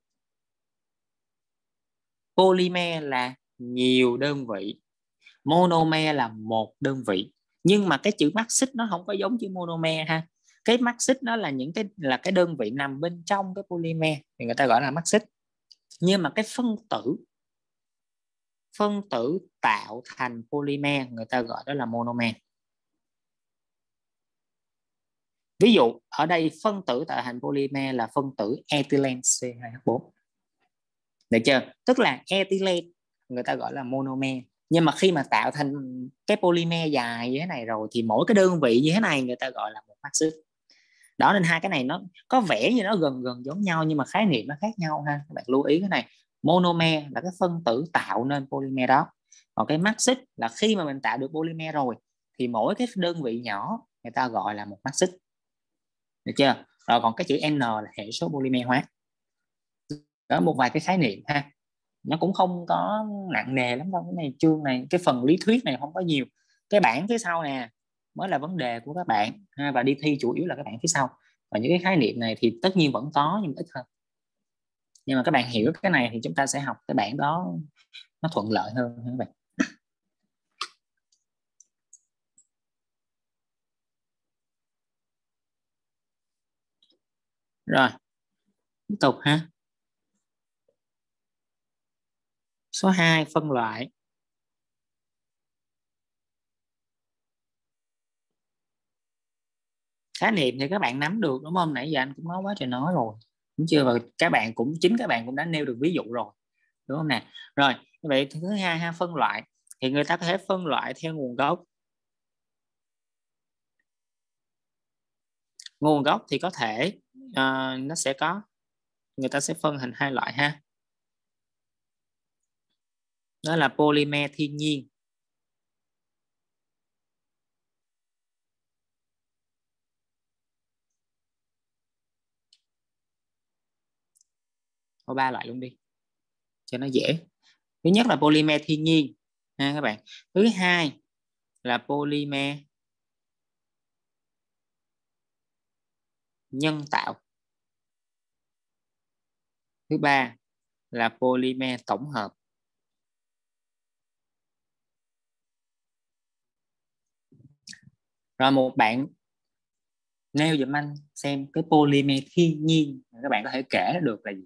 S1: Polymer là nhiều đơn vị, monomer là một đơn vị. Nhưng mà cái chữ mắc xích nó không có giống chữ monomer ha. Cái mắc xích nó là những cái là cái đơn vị nằm bên trong cái polymer thì người ta gọi là mắc xích. Nhưng mà cái phân tử phân tử tạo thành polymer người ta gọi đó là monomer. Ví dụ ở đây phân tử tạo thành polymer là phân tử ethylene xê hai hát bốn. Được chưa? Tức là ethylene người ta gọi là monomer. Nhưng mà khi mà tạo thành cái polymer dài như thế này rồi thì mỗi cái đơn vị như thế này người ta gọi là một mắc xích. Đó, nên hai cái này nó có vẻ như nó gần gần giống nhau nhưng mà khái niệm nó khác nhau ha. Các bạn lưu ý cái này. Monomer là cái phân tử tạo nên polymer đó, còn cái mắt xích là khi mà mình tạo được polymer rồi thì mỗi cái đơn vị nhỏ người ta gọi là một mắt xích, được chưa? Rồi còn cái chữ N là hệ số polymer hóa. Đó, một vài cái khái niệm ha, nó cũng không có nặng nề lắm đâu. Cái này chương này, cái phần lý thuyết này không có nhiều, cái bảng phía sau nè mới là vấn đề của các bạn ha, và đi thi chủ yếu là các bạn phía sau. Và những cái khái niệm này thì tất nhiên vẫn có nhưng mà ít hơn, nhưng mà các bạn hiểu cái này thì chúng ta sẽ học cái bảng đó nó thuận lợi hơn các bạn. Rồi tiếp tục ha. Số hai, phân loại. Khái niệm thì các bạn nắm được đúng không? Nãy giờ anh cũng nói quá trời nói rồi, đúng chưa? Và các bạn cũng chính các bạn cũng đã nêu được ví dụ rồi, đúng không nè? Rồi vậy thứ hai ha, phân loại thì người ta có thể phân loại theo nguồn gốc. Nguồn gốc thì có thể uh, nó sẽ có, người ta sẽ phân thành hai loại ha, đó là polymer thiên nhiên có ba loại luôn đi cho nó dễ. Thứ nhất là polymer thiên nhiên ha các bạn. Thứ hai là polymer nhân tạo. Thứ ba là polymer tổng hợp. Rồi một bạn nêu giùm anh xem cái polymer thiên nhiên các bạn có thể kể được là gì?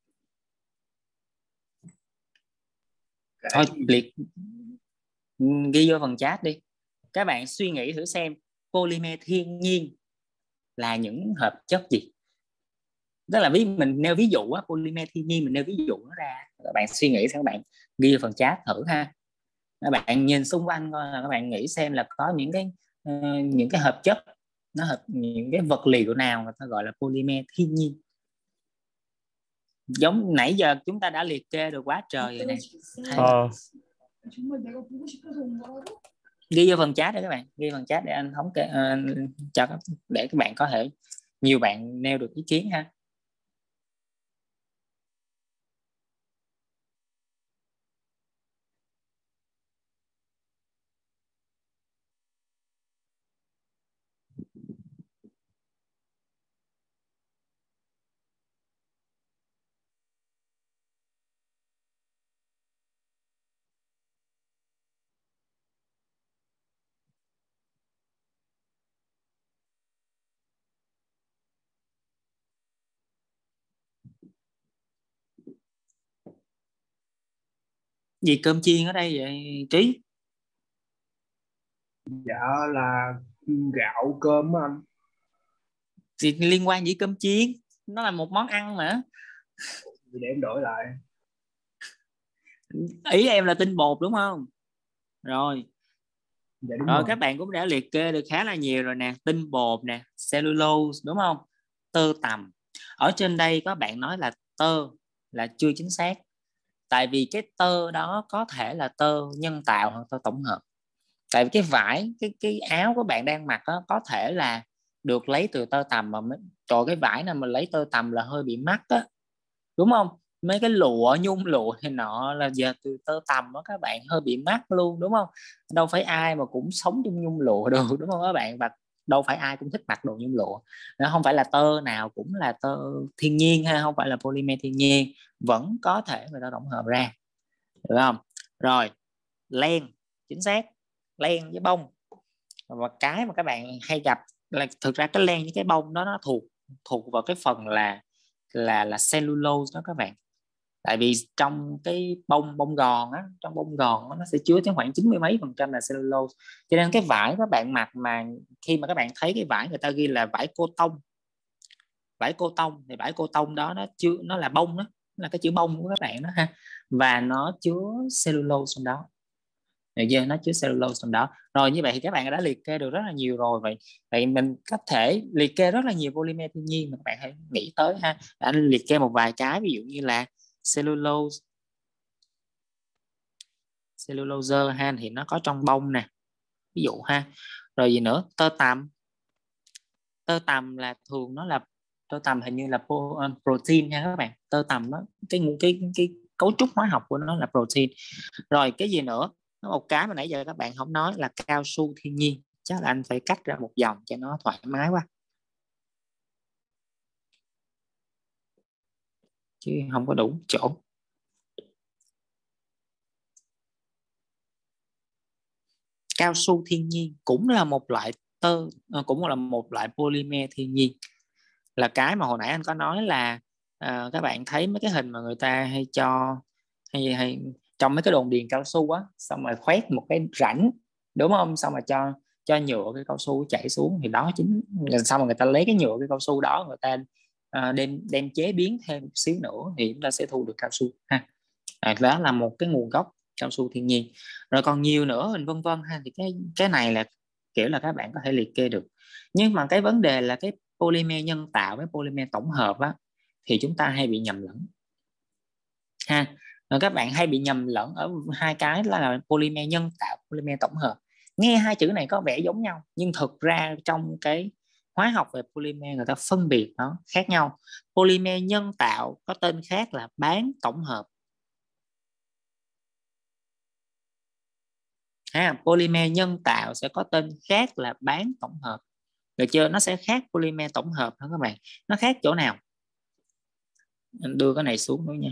S3: Kể
S1: Thôi
S3: gì?
S1: liệt ghi vô phần chat đi. Các bạn suy nghĩ thử xem polymer thiên nhiên là những hợp chất gì. Tức là ví mình nêu ví dụ á, polymer thiên nhiên mình nêu ví dụ nó ra, các bạn suy nghĩ xem, các bạn ghi vào phần chat thử ha. Các bạn nhìn xung quanh coi là các bạn nghĩ xem là có những cái uh, những cái hợp chất, nó hợp những cái vật liệu nào người ta gọi là polymer thiên nhiên. Giống nãy giờ chúng ta đã liệt kê được quá trời rồi nè.
S2: Ờ.
S1: Ghi vô phần chat để các bạn ghi phần chat để anh thống kê uh, cho để các bạn có thể nhiều bạn nêu được ý kiến ha. Gì cơm chiên ở đây vậy Trí?
S3: Dạ là gạo cơm á anh.
S1: Thì liên quan gì cơm chiên, nó là một món ăn mà.
S3: Để em đổi lại.
S1: Ý em là tinh bột đúng không? Rồi
S3: Dạ đúng
S1: rồi
S3: rồi.
S1: các bạn cũng đã liệt kê được khá là nhiều rồi nè. Tinh bột nè, cellulose đúng không, tơ tằm. Ở trên đây có bạn nói là tơ là chưa chính xác, tại vì cái tơ đó có thể là tơ nhân tạo hoặc tơ tổng hợp. Tại vì cái vải, cái cái áo của bạn đang mặc đó, có thể là được lấy từ tơ tằm mà mới... Trời, cái vải nào mà lấy tơ tằm là hơi bị mắc á, đúng không? Mấy cái lụa, nhung lụa này nọ là giờ từ tơ tằm đó các bạn, hơi bị mắc luôn đúng không? Đâu phải ai mà cũng sống trong nhung lụa được đúng không các bạn? Và đâu phải ai cũng thích mặc đồ nhung lụa. Nó không phải là tơ nào cũng là tơ thiên nhiên hay không phải là polymer thiên nhiên, vẫn có thể người ta tổng hợp ra, được không? Rồi len, chính xác, len với bông. Và cái mà các bạn hay gặp là thực ra cái len với cái bông đó nó thuộc thuộc vào cái phần là là là cellulose đó các bạn. Tại vì trong cái bông bông gòn á, trong bông gòn á, nó sẽ chứa tới khoảng chín mươi mấy phần trăm là cellulose. Cho nên cái vải các bạn mặc mà khi mà các bạn thấy cái vải người ta ghi là vải cô tông, vải cô tông thì vải cô tông đó nó chứa, nó là bông đó, là cái chữ bông của các bạn đó ha, và nó chứa cellulose trong đó. được chưa? Nó chứa cellulose trong đó. Rồi như vậy thì các bạn đã liệt kê được rất là nhiều rồi. Vậy vậy mình có thể liệt kê rất là nhiều polymer thiên nhiên mà các bạn hãy nghĩ tới ha. Anh liệt kê một vài cái, ví dụ như là cellulose cellulose ha, thì nó có trong bông nè, ví dụ ha. Rồi gì nữa? Tơ tằm. Tơ tằm là thường nó là tơ tằm hình như là protein nha các bạn. Tơ tằm nó cái cái cái cấu trúc hóa học của nó là protein. Rồi cái gì nữa? Một cái mà nãy giờ các bạn không nói là cao su thiên nhiên. Chắc là anh phải cắt ra một dòng cho nó thoải mái quá, chứ không có đủ chỗ. Cao su thiên nhiên cũng là một loại tơ, cũng là một loại polymer thiên nhiên, là cái mà hồi nãy anh có nói là à, các bạn thấy mấy cái hình mà người ta hay cho hay hay trong mấy cái đồn điền cao su á, xong rồi khoét một cái rãnh, đúng không, xong rồi cho cho nhựa cái cao su chảy xuống, thì đó chính xong rồi người ta lấy cái nhựa cái cao su đó, người ta à, đem đem chế biến thêm một xíu nữa thì chúng ta sẽ thu được cao su ha. À, đó là một cái nguồn gốc cao su thiên nhiên. Rồi còn nhiều nữa mình vân vân ha, thì cái cái này là kiểu là các bạn có thể liệt kê được. Nhưng mà cái vấn đề là cái polymer nhân tạo với polymer tổng hợp á, thì chúng ta hay bị nhầm lẫn ha. Rồi các bạn hay bị nhầm lẫn ở hai cái là polymer nhân tạo, polymer tổng hợp. Nghe hai chữ này có vẻ giống nhau, nhưng thực ra trong cái hóa học về polymer người ta phân biệt nó khác nhau. Polymer nhân tạo có tên khác là bán tổng hợp ha. Polymer nhân tạo sẽ có tên khác là bán tổng hợp, được chưa? Nó sẽ khác polymer tổng hợp đó các bạn. Nó khác chỗ nào? Anh đưa cái này xuống nữa nha.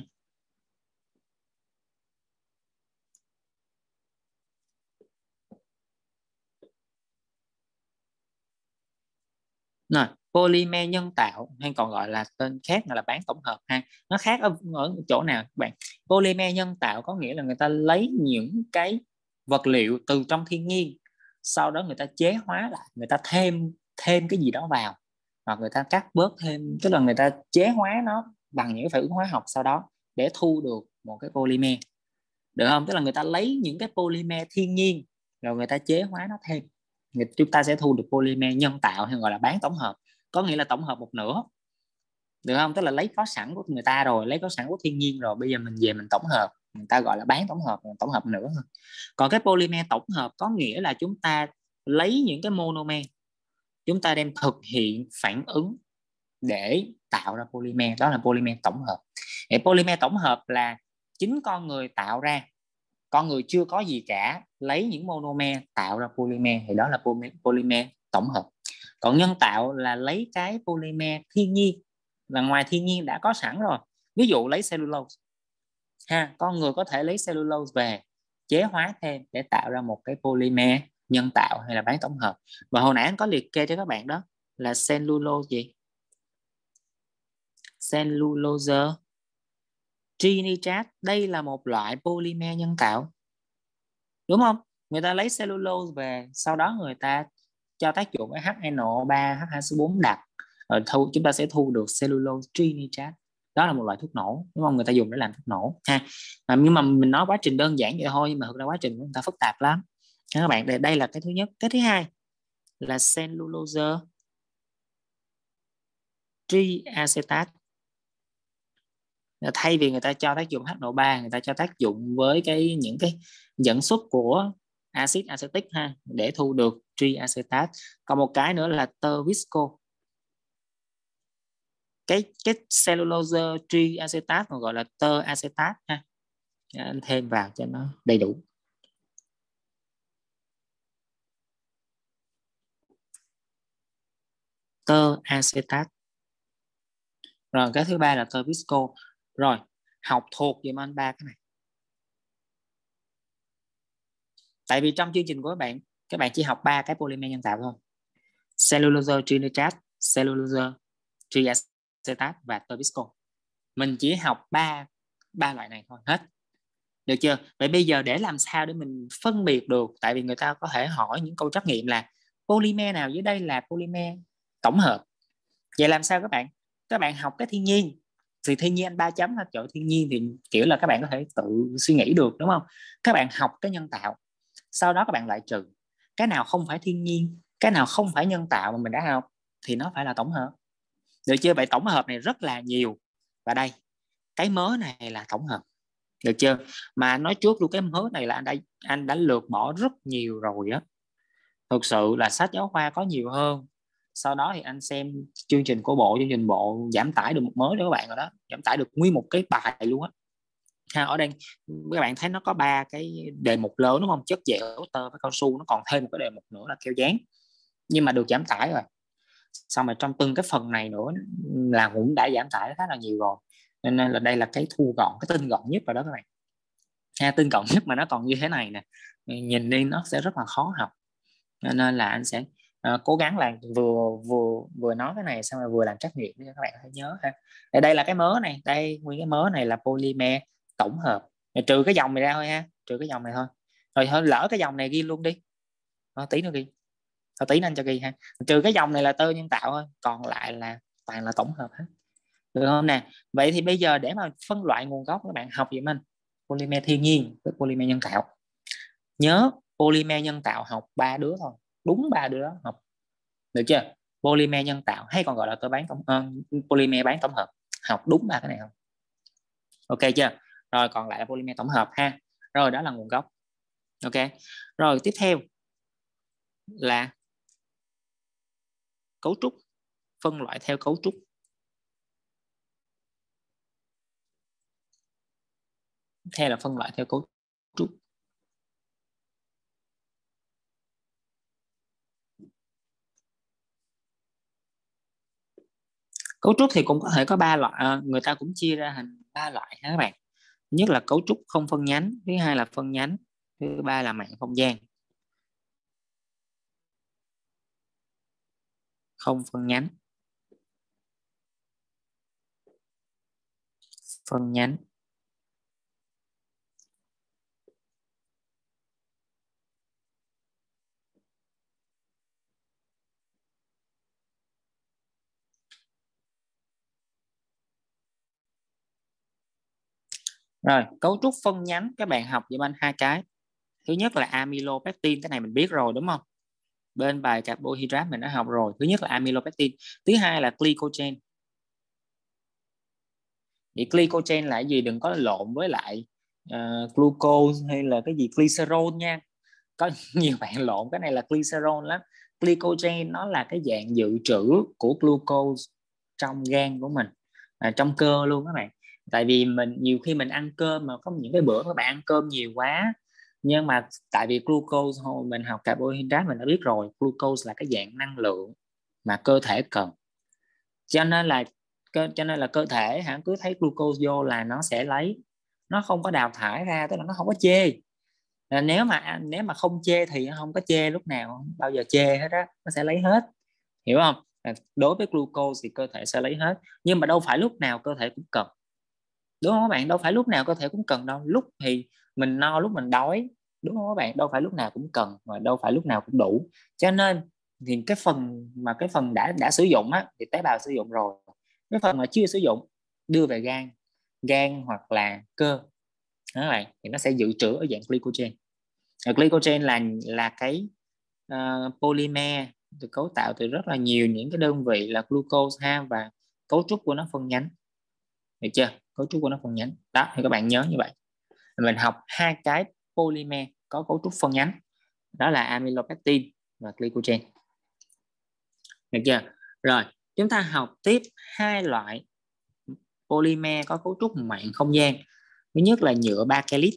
S1: Rồi, polymer nhân tạo hay còn gọi là tên khác là bán tổng hợp ha. Nó khác ở, ở chỗ nào các bạn? Polymer nhân tạo có nghĩa là người ta lấy những cái vật liệu từ trong thiên nhiên, sau đó người ta chế hóa lại, người ta thêm thêm cái gì đó vào, hoặc người ta cắt bớt thêm, tức là người ta chế hóa nó bằng những phản ứng hóa học sau đó để thu được một cái polymer, được không? Tức là người ta lấy những cái polymer thiên nhiên rồi người ta chế hóa nó thêm, chúng ta sẽ thu được polymer nhân tạo hay gọi là bán tổng hợp, có nghĩa là tổng hợp một nửa, được không? Tức là lấy có sẵn của người ta rồi, lấy có sẵn của thiên nhiên rồi, bây giờ mình về mình tổng hợp, người ta gọi là bán tổng hợp, tổng hợp nữa. Còn cái polymer tổng hợp có nghĩa là chúng ta lấy những cái monomer, chúng ta đem thực hiện phản ứng để tạo ra polymer, đó là polymer tổng hợp. Thì polymer tổng hợp là chính con người tạo ra, con người chưa có gì cả, lấy những monomer tạo ra polymer, thì đó là polymer tổng hợp. Còn nhân tạo là lấy cái polymer thiên nhiên, là ngoài thiên nhiên đã có sẵn rồi, ví dụ lấy cellulose ha, con người có thể lấy cellulose về chế hóa thêm để tạo ra một cái polymer nhân tạo hay là bán tổng hợp. Và hồi nãy anh có liệt kê cho các bạn đó là cellulose gì? Cellulose trinitrat, đây là một loại polymer nhân tạo, đúng không? Người ta lấy cellulose về, sau đó người ta cho tác dụng với H N O ba, H hai S O bốn đặc, rồi thu, chúng ta sẽ thu được cellulose trinitrat. Đó là một loại thuốc nổ, đúng không? Người ta dùng để làm thuốc nổ ha. À, nhưng mà mình nói quá trình đơn giản vậy thôi, nhưng mà thực ra quá trình của người ta phức tạp lắm. Các bạn, đây, đây là cái thứ nhất. Cái thứ hai là cellulose triacetate. Thay vì người ta cho tác dụng H N O ba, người ta cho tác dụng với cái những cái dẫn xuất của axit acetic ha, để thu được triacetate. Còn một cái nữa là tơ visco. Cái cái cellulose triacetate còn gọi là tơ acetate ha. Anh thêm vào cho nó đầy đủ. Tơ acetate. Rồi cái thứ ba là tơ visco. Rồi, học thuộc giùm anh ba cái này. Tại vì trong chương trình của các bạn, các bạn chỉ học ba cái polymer nhân tạo thôi. Cellulose trinitrat, cellulose triacetate và tơ visco. Mình chỉ học ba ba loại này thôi hết. Được chưa? Vậy bây giờ để làm sao để mình phân biệt được, tại vì người ta có thể hỏi những câu trắc nghiệm là polymer nào dưới đây là polymer tổng hợp. Vậy làm sao các bạn? Các bạn học cái thiên nhiên, thì thiên nhiên anh ba chấm hết, chỗ thiên nhiên thì kiểu là các bạn có thể tự suy nghĩ được, đúng không? Các bạn học cái nhân tạo, Sau đó các bạn loại trừ cái nào không phải thiên nhiên, cái nào không phải nhân tạo mà mình đã học thì nó phải là tổng hợp, được chưa? Vậy tổng hợp này rất là nhiều, và đây cái mớ này là tổng hợp, được chưa? Mà nói trước luôn, cái mớ này là anh đã anh đã lược bỏ rất nhiều rồi á, thực sự là sách giáo khoa có nhiều hơn. Sau đó thì anh xem chương trình của bộ, chương trình bộ giảm tải được một mớ cho các bạn rồi đó, giảm tải được nguyên một cái bài luôn á. Ha, ở đây các bạn thấy nó có ba cái đề mục lớn đúng không? Chất dẻo, tơ với cao su, nó còn thêm một cái đề mục nữa là keo dán, nhưng mà được giảm tải rồi. Xong rồi trong từng cái phần này nữa là cũng đã giảm tải khá là nhiều rồi, nên là đây là cái thu gọn, cái tinh gọn nhất rồi đó các bạn. Ha, tinh gọn nhất mà nó còn như thế này nè, nhìn đi nó sẽ rất là khó học, nên là anh sẽ uh, cố gắng là vừa vừa vừa nói cái này xong rồi vừa làm trắc nghiệm để cho các bạn phải nhớ ha. Đây, đây là cái mớ này, đây nguyên cái mớ này là polymer tổng hợp, trừ cái dòng này ra thôi ha, trừ cái dòng này thôi. Rồi thôi lỡ cái dòng này ghi luôn đi, thôi, tí nữa ghi, thôi tí nữa anh cho ghi ha. Trừ cái dòng này là tơ nhân tạo thôi, còn lại là toàn là tổng hợp hết, được không nè? Vậy thì bây giờ để mà phân loại nguồn gốc, các bạn học gì mình? Polymer thiên nhiên với polymer nhân tạo. Nhớ polymer nhân tạo học ba đứa thôi, đúng ba đứa đó học, được chưa? Polymer nhân tạo hay còn gọi là tơ bán tổng uh, polymer bán tổng hợp, học đúng ba cái này không? Ok chưa? Rồi còn lại là polymer tổng hợp ha. Rồi đó là nguồn gốc. Ok. Rồi tiếp theo là cấu trúc, phân loại theo cấu trúc. Theo là phân loại theo cấu trúc. Cấu trúc thì cũng có thể có ba loại, người ta cũng chia ra thành ba loại ha các bạn. Thứ nhất là cấu trúc không phân nhánh, thứ hai là phân nhánh, thứ ba là mạng không gian. Không phân nhánh, phân nhánh, rồi cấu trúc phân nhánh các bạn học giùm anh hai cái. Thứ nhất là amylopectin, cái này mình biết rồi đúng không? Bên bài carbohydrate mình đã học rồi. Thứ nhất là amylopectin, thứ hai là glycogen. Vậy glycogen là cái gì? Đừng có lộn với lại uh, glucose hay là cái gì glycerol nha. Có nhiều bạn lộn, cái này là glycerol lắm. Glycogen nó là cái dạng dự trữ của glucose trong gan của mình, à, trong cơ luôn các bạn. Tại vì mình nhiều khi mình ăn cơm mà có những cái bữa các bạn ăn cơm nhiều quá, nhưng mà tại vì glucose, hồi mình học carbohydrate mình đã biết rồi, glucose là cái dạng năng lượng mà cơ thể cần, cho nên là cho nên là cơ thể hả, cứ thấy glucose vô là nó sẽ lấy, nó không có đào thải ra, tức là nó không có chê. Nếu mà nếu mà không chê thì không có chê, lúc nào không bao giờ chê hết á, nó sẽ lấy hết, hiểu không? Đối với glucose thì cơ thể sẽ lấy hết, nhưng mà đâu phải lúc nào cơ thể cũng cần, đúng không các bạn? Đâu phải lúc nào cơ thể cũng cần đâu, lúc thì mình no, lúc mình đói, đúng không các bạn? Đâu phải lúc nào cũng cần, mà đâu phải lúc nào cũng đủ. Cho nên thì cái phần mà cái phần đã đã sử dụng á thì tế bào sử dụng rồi, cái phần mà chưa sử dụng đưa về gan, gan hoặc là cơ đó các bạn, thì nó sẽ dự trữ ở dạng glycogen. Glycogen là là cái uh, polymer được cấu tạo từ rất là nhiều những cái đơn vị là glucose ha, và cấu trúc của nó phân nhánh, được chưa? Cấu trúc của nó phân nhánh đó, thì các bạn nhớ như vậy. Mình học hai cái polymer có cấu trúc phân nhánh, đó là amylopectin và glycogen, được chưa? Rồi chúng ta học tiếp hai loại polymer có cấu trúc mạng không gian. Thứ nhất là nhựa bakelite.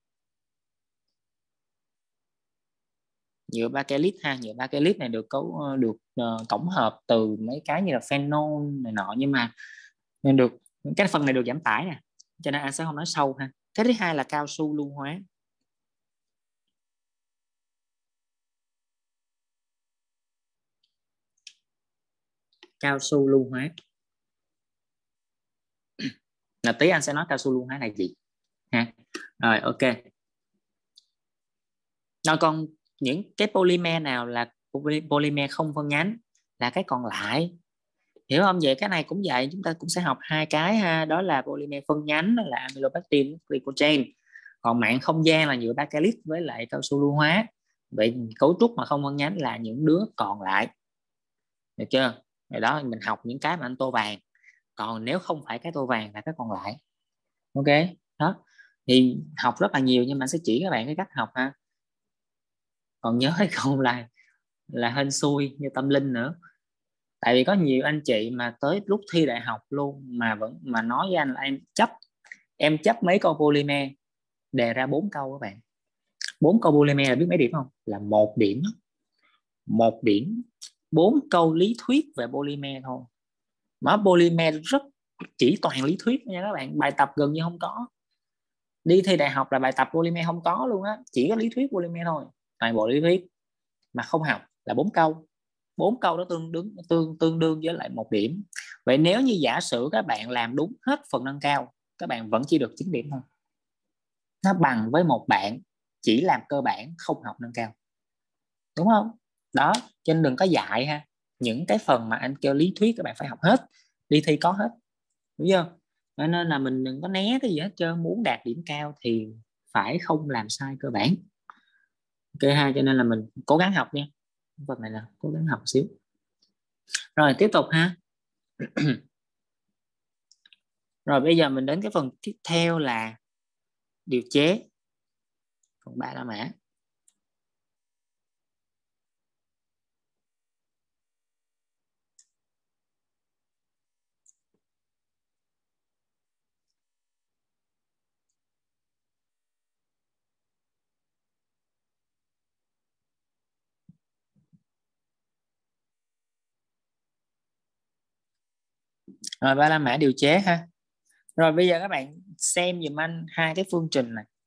S1: Nhựa bakelite ha, nhựa bakelite này được cấu được uh, tổng hợp từ mấy cái như là phenol này nọ, nhưng mà nên được cái phần này được giảm tải nè, cho nên anh sẽ không nói sâu ha. Cái thứ hai là cao su lưu hóa. Cao su lưu hóa là tí anh sẽ nói cao su lưu hóa là gì ha. Rồi ok. Rồi còn những cái polymer nào là polymer không phân nhánh là cái còn lại, hiểu không? Vậy cái này cũng vậy, chúng ta cũng sẽ học hai cái ha, đó là polymer phân nhánh, đó là amylopectin, glycogen. Còn mạng không gian là nhựa bakelite với lại cao su lưu hóa. Vậy cấu trúc mà không phân nhánh là những đứa còn lại, được chưa? Rồi đó, mình học những cái mà anh tô vàng, còn nếu không phải cái tô vàng là cái còn lại. Ok đó, thì học rất là nhiều nhưng mà anh sẽ chỉ các bạn cái cách học ha. Còn nhớ hay không là là hên xui như tâm linh nữa. Tại vì có nhiều anh chị mà tới lúc thi đại học luôn mà vẫn mà nói với anh là em chấp em chấp mấy câu polymer, đề ra bốn câu các bạn. Bốn câu polymer là biết mấy điểm không? Là một điểm. Một điểm. Bốn câu lý thuyết về polymer thôi. Mà polymer rất chỉ toàn lý thuyết nha các bạn, bài tập gần như không có. Đi thi đại học là bài tập polymer không có luôn á, chỉ có lý thuyết polymer thôi, toàn bộ lý thuyết mà không học là bốn câu. Bốn câu đó tương đương tương tương đương với lại một điểm. Vậy nếu như giả sử các bạn làm đúng hết phần nâng cao, các bạn vẫn chỉ được chín điểm thôi. Nó bằng với một bạn chỉ làm cơ bản không học nâng cao, đúng không? Đó, cho nên đừng có dạy ha. Những cái phần mà anh kêu lý thuyết các bạn phải học hết, đi thi có hết, đúng chưa? Nên là mình đừng có né cái gì hết trơn. Muốn đạt điểm cao thì phải không làm sai cơ bản. Ok ha, cho nên là mình cố gắng học nha. Phần này là cố gắng học xíu. Rồi tiếp tục ha. Rồi bây giờ mình đến cái phần tiếp theo là điều chế, phần ba la mã. Rồi ba la mã điều chế ha. Rồi bây giờ các bạn xem giùm anh hai cái phương trình này.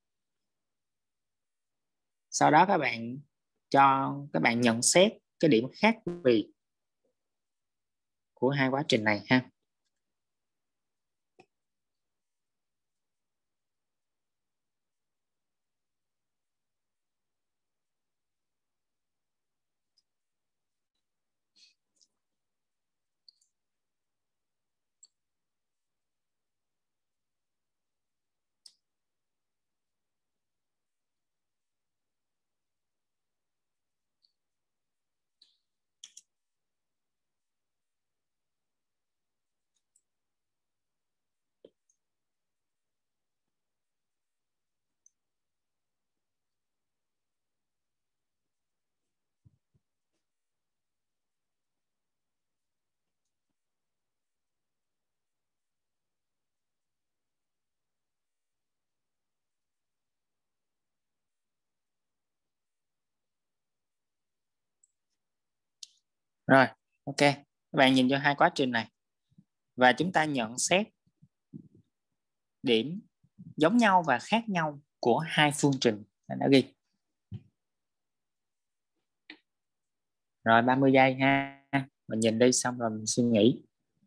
S1: Sau đó các bạn cho các bạn nhận xét cái điểm khác biệt của hai quá trình này ha. Rồi, ok. Các bạn nhìn cho hai quá trình này và chúng ta nhận xét điểm giống nhau và khác nhau của hai phương trình đã ghi. Rồi ba mươi giây ha. Mình nhìn đi xong rồi mình suy nghĩ.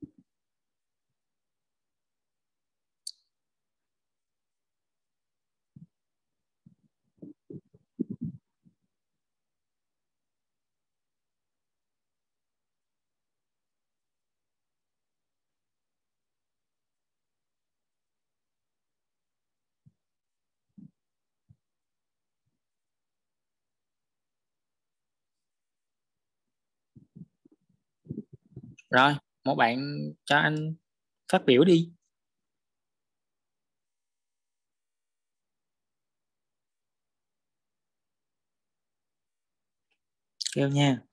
S1: Rồi, một bạn cho anh phát biểu đi. Kêu nha.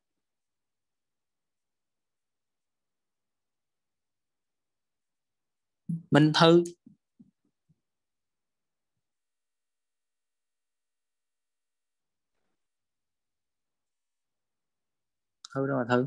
S1: Minh Thư. Thư đâu mà Thư?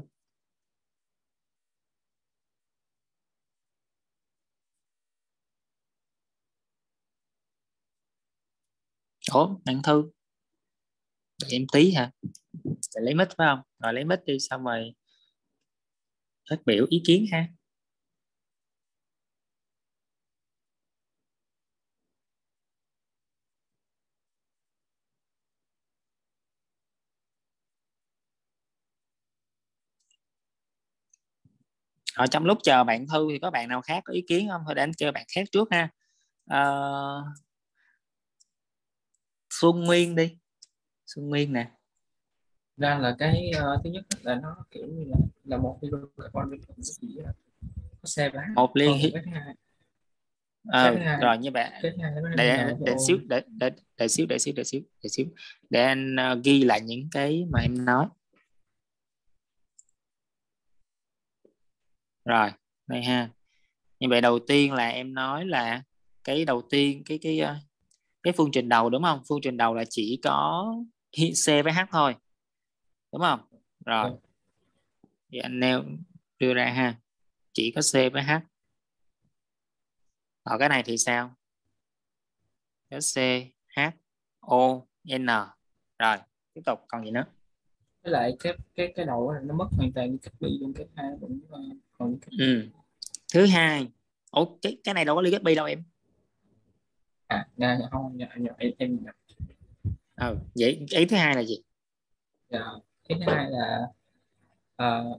S1: Ủa, bạn Thư. Để em tí hả? Để lấy mic phải không? Rồi lấy mic đi xong rồi phát biểu ý kiến ha. Ở trong lúc chờ bạn Thư thì có bạn nào khác có ý kiến không? Thôi để anh chơi bạn khác trước ha. Ờ, Xuân Nguyên đi. Xuân Nguyên nè.
S4: Ra là cái uh, thứ nhất là nó kiểu như là là một hydrocarbon với cái gì đó có xe và
S1: Một liên
S4: cái thứ hai
S1: ờ
S4: cái thứ hai
S1: rồi như vậy.
S4: cái thứ hai nó
S1: Để
S4: là
S1: để xíu để để để xíu để xíu để xíu để xíu để anh uh, ghi lại những cái mà em nói. Rồi đây ha. Như vậy đầu tiên là em nói là cái đầu tiên cái cái uh, cái phương trình đầu đúng không? Phương trình đầu là chỉ có C với H thôi, đúng không? Rồi thì anh nêu đưa ra ha, chỉ có C với H. Ở cái này thì sao? Có C, H, O, N. Rồi tiếp tục còn gì nữa?
S4: với lại cái cái cái đầu đó, nó mất hoàn toàn đi cách bi luôn, cái hai cũng uh, còn cái...
S1: ừ. Thứ hai, ủa cái cái này đâu có ly kết bi đâu em.
S4: à nha không nha, nha, em, em nhập.
S1: Ừ, vậy ý thứ hai là gì?
S4: Dạ, cái thứ hai là uh,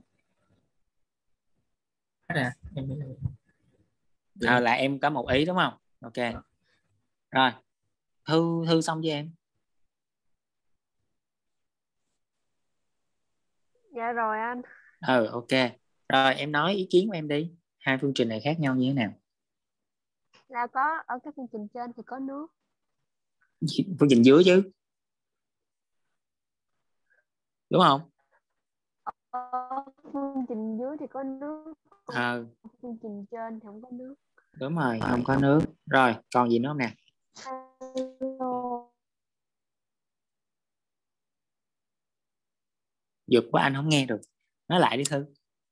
S4: à, em nghĩ là
S1: À, là em có một ý đúng không? Ok. Rồi thư thư xong với em.
S5: Dạ rồi anh.
S1: Ừ ok. Rồi em nói ý kiến của em đi. Hai phương trình này khác nhau như thế nào?
S5: Là có ở cái phương trình trên thì có nước.
S1: Phương trình dưới chứ, đúng không?
S5: Ở phương trình dưới thì có nước.
S1: Ờ
S5: Phương trình trên thì không có nước.
S1: đúng rồi, không có nước. Rồi còn gì nữa không nè?
S5: Hello.
S1: Giật quá anh không nghe được, nói lại đi Thư.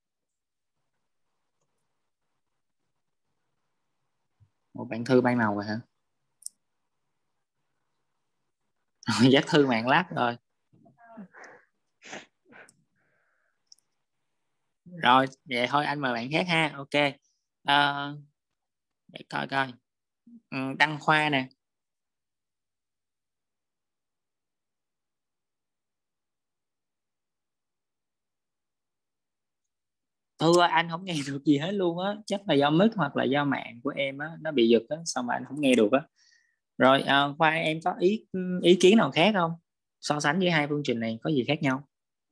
S1: Một bạn Thư ban đầu rồi hả? Dắt Thư mạng lát rồi. Rồi vậy thôi anh mời bạn khác ha. Ok. À, để coi coi. Ừ, Đăng Khoa nè. Thư ơi, anh không nghe được gì hết luôn á, chắc là do mic hoặc là do mạng của em á nó bị giật á, xong mà anh không nghe được á. Rồi à, Khoa em có ý ý kiến nào khác không? So sánh với hai phương trình này có gì khác nhau?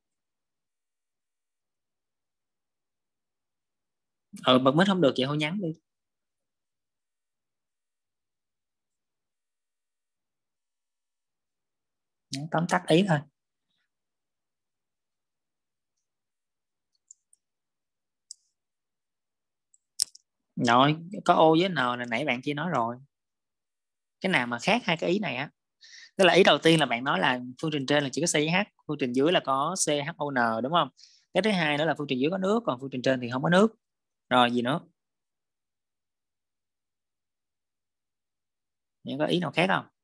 S1: Ừ, bật mic không được vậy thôi nhắn đi. Nhắn tóm tắt ý thôi. Rồi có O với N là nãy bạn kia nói rồi. Cái nào mà khác hai cái ý này á? Tức là ý đầu tiên là bạn nói là phương trình trên là chỉ có C với H, phương trình dưới là có C H O N đúng không? Cái thứ hai nữa là phương trình dưới có nước, còn phương trình trên thì không có nước. Rồi gì nữa? Những có ý nào khác không?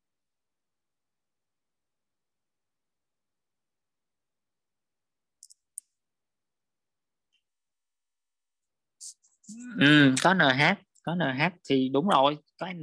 S1: Ừ, có en hát, có en hát thì đúng rồi, có N.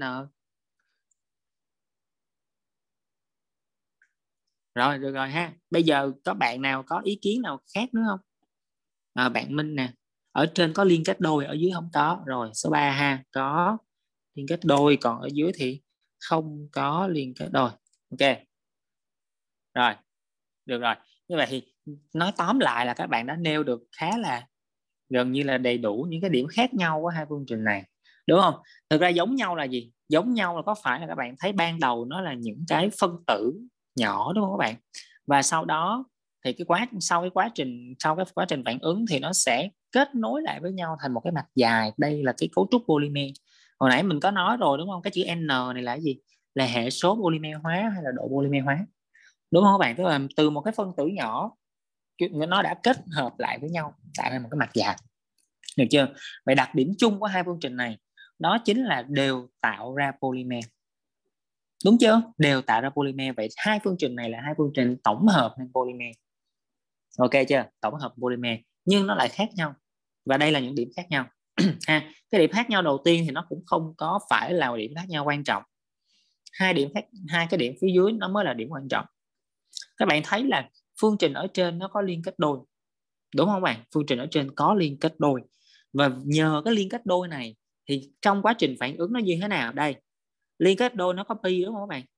S1: Rồi được rồi ha. Bây giờ có bạn nào có ý kiến nào khác nữa không? À, bạn Minh nè. Ở trên có liên kết đôi, ở dưới không có. Rồi số ba ha, có liên kết đôi, còn ở dưới thì không có liên kết đôi. Ok. Rồi, được rồi. Như vậy thì nói tóm lại là các bạn đã nêu được khá là gần như là đầy đủ những cái điểm khác nhau của hai phương trình này, đúng không? Thực ra giống nhau là gì? Giống nhau là có phải là các bạn thấy ban đầu nó là những cái phân tử nhỏ, đúng không các bạn? Và sau đó thì cái quá sau cái quá trình sau cái quá trình phản ứng thì nó sẽ kết nối lại với nhau thành một cái mạch dài. Đây là cái cấu trúc polymer. Hồi nãy mình có nói rồi đúng không? Cái chữ N này là cái gì? Là hệ số polymer hóa hay là độ polymer hóa, đúng không các bạn? Tức là từ một cái phân tử nhỏ nó đã kết hợp lại với nhau tạo nên một cái mạch dài, được chưa? Vậy đặc điểm chung của hai phương trình này đó chính là đều tạo ra polymer, đúng chưa? Đều tạo ra polymer. Vậy hai phương trình này là hai phương trình tổng hợp nên polymer, ok chưa? Tổng hợp polymer nhưng nó lại khác nhau, và đây là những điểm khác nhau. Ha, cái điểm khác nhau đầu tiên thì nó cũng không có phải là điểm khác nhau quan trọng. Hai điểm khác, hai cái điểm phía dưới nó mới là điểm quan trọng. Các bạn thấy là phương trình ở trên nó có liên kết đôi, đúng không bạn? Phương trình ở trên có liên kết đôi, và nhờ cái liên kết đôi này thì trong quá trình phản ứng nó như thế nào? Đây, liên kết đôi nó có pi đúng không các bạn?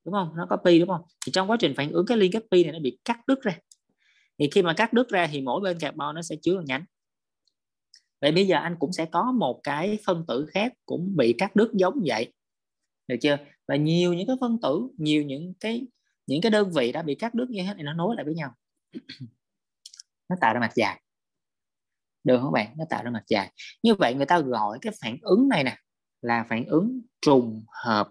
S1: đúng không? Nó có pi đúng không? Thì trong quá trình phản ứng cái liên kết pi này nó bị cắt đứt ra. Thì khi mà cắt đứt ra thì mỗi bên carbon nó sẽ chứa một nhánh. Vậy bây giờ anh cũng sẽ có một cái phân tử khác cũng bị cắt đứt giống vậy, được chưa? Và nhiều những cái phân tử, nhiều những cái những cái đơn vị đã bị cắt đứt như thế này nó nối lại với nhau, nó tạo ra mạch dài, được không bạn? Nó tạo ra mạch dài. Như vậy người ta gọi cái phản ứng này nè là phản ứng trùng hợp.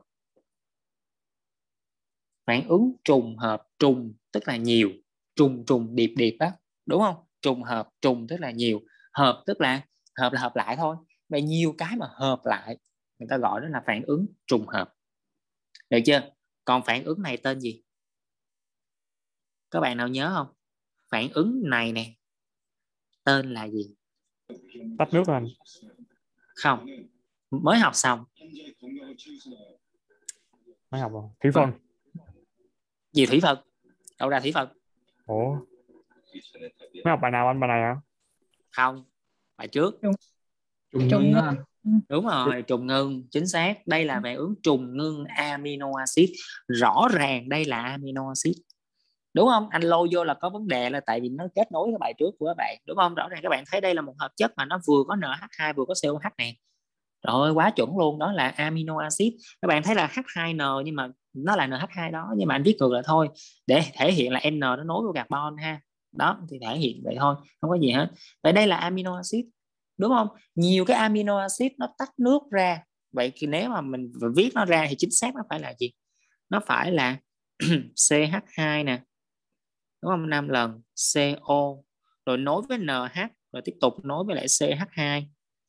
S1: Phản ứng trùng hợp, trùng tức là nhiều, trùng trùng điệp điệp đó, đúng không? Trùng hợp, trùng tức là nhiều, hợp tức là hợp là hợp lại thôi. Vậy nhiều cái mà hợp lại người ta gọi đó là phản ứng trùng hợp, được chưa? Còn phản ứng này tên gì? Các bạn nào nhớ không? Phản ứng này nè tên là gì?
S2: Tách nước anh.
S1: Không, mới học xong.
S2: Mới học rồi. Thủy phân.
S1: Gì thủy phân? Đâu ra thủy phân?
S2: Ủa? Mới học bài nào anh? Bài này hả?
S1: Không, bài trước.
S3: Trùng ngưng đó anh.
S1: Đúng rồi, trùng ngưng, chính xác. Đây là phản ứng trùng ngưng amino acid. Rõ ràng đây là amino acid, đúng không? Anh lôi vô là có vấn đề là tại vì nó kết nối với bài trước của các bạn, đúng không? Rõ ràng các bạn thấy đây là một hợp chất mà nó vừa có en hát hai vừa có xê o hát nè. Rồi quá chuẩn luôn, đó là amino acid. Các bạn thấy là H hai N nhưng mà nó là en hát hai đó, nhưng mà anh viết ngược lại thôi để thể hiện là N nó nối với carbon ha. Đó thì thể hiện vậy thôi, không có gì hết. Vậy đây là amino acid, đúng không? Nhiều cái amino acid nó tách nước ra. Vậy thì nếu mà mình viết nó ra thì chính xác nó phải là gì? Nó phải là xê hát hai nè, đúng không? năm lần CO rồi nối với en hát rồi tiếp tục nối với lại xê hát hai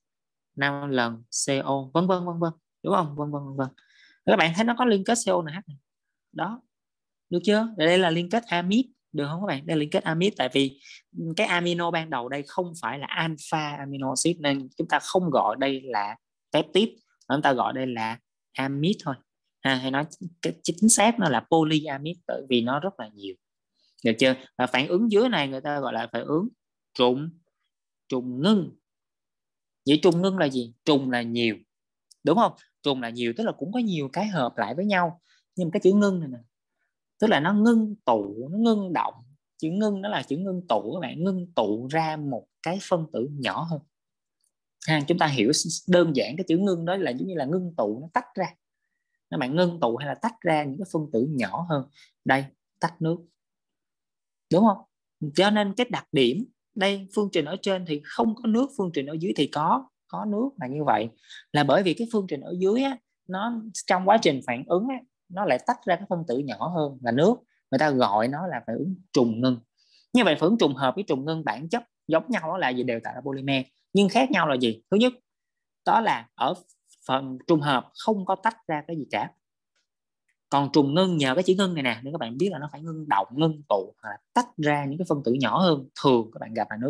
S1: năm lần CO, vân vân vân vân, đúng không? Vân vân vân vân. Các bạn thấy nó có liên kết xê o en hát này. Đó, được chưa? Đây là liên kết amide, được không các bạn? Đây là liên kết amide, tại vì cái amino ban đầu đây không phải là alpha amino acid nên chúng ta không gọi đây là peptide, chúng ta gọi đây là amide thôi. Ha, hay nói cái chính xác nó là polyamide bởi vì nó rất là nhiều, được chưa? Và phản ứng dưới này người ta gọi là phản ứng trùng trùng ngưng. Vậy trùng ngưng là gì? Trùng là nhiều, đúng không? Trùng là nhiều tức là cũng có nhiều cái hợp lại với nhau, nhưng mà cái chữ ngưng này nè tức là nó ngưng tụ, nó ngưng động. Chữ ngưng nó là chữ ngưng tụ các bạn, ngưng tụ ra một cái phân tử nhỏ hơn ha. Chúng ta hiểu đơn giản cái chữ ngưng đó là giống như là ngưng tụ, nó tách ra. Các bạn ngưng tụ hay là tách ra những cái phân tử nhỏ hơn. Đây, tách nước, đúng không? Cho nên cái đặc điểm đây, phương trình ở trên thì không có nước, phương trình ở dưới thì có có nước, là như vậy là bởi vì cái phương trình ở dưới á, nó trong quá trình phản ứng á, nó lại tách ra cái phân tử nhỏ hơn là nước, người ta gọi nó là phản ứng trùng ngưng. Như vậy phản ứng trùng hợp với trùng ngưng bản chất giống nhau, đó là gì? Đều tạo ra polymer, nhưng khác nhau là gì? Thứ nhất đó là ở phần trùng hợp không có tách ra cái gì cả, còn trùng ngưng nhờ cái chữ ngưng này nè nên các bạn biết là nó phải ngưng động, ngưng tụ, tách ra những cái phân tử nhỏ hơn, thường các bạn gặp là nước.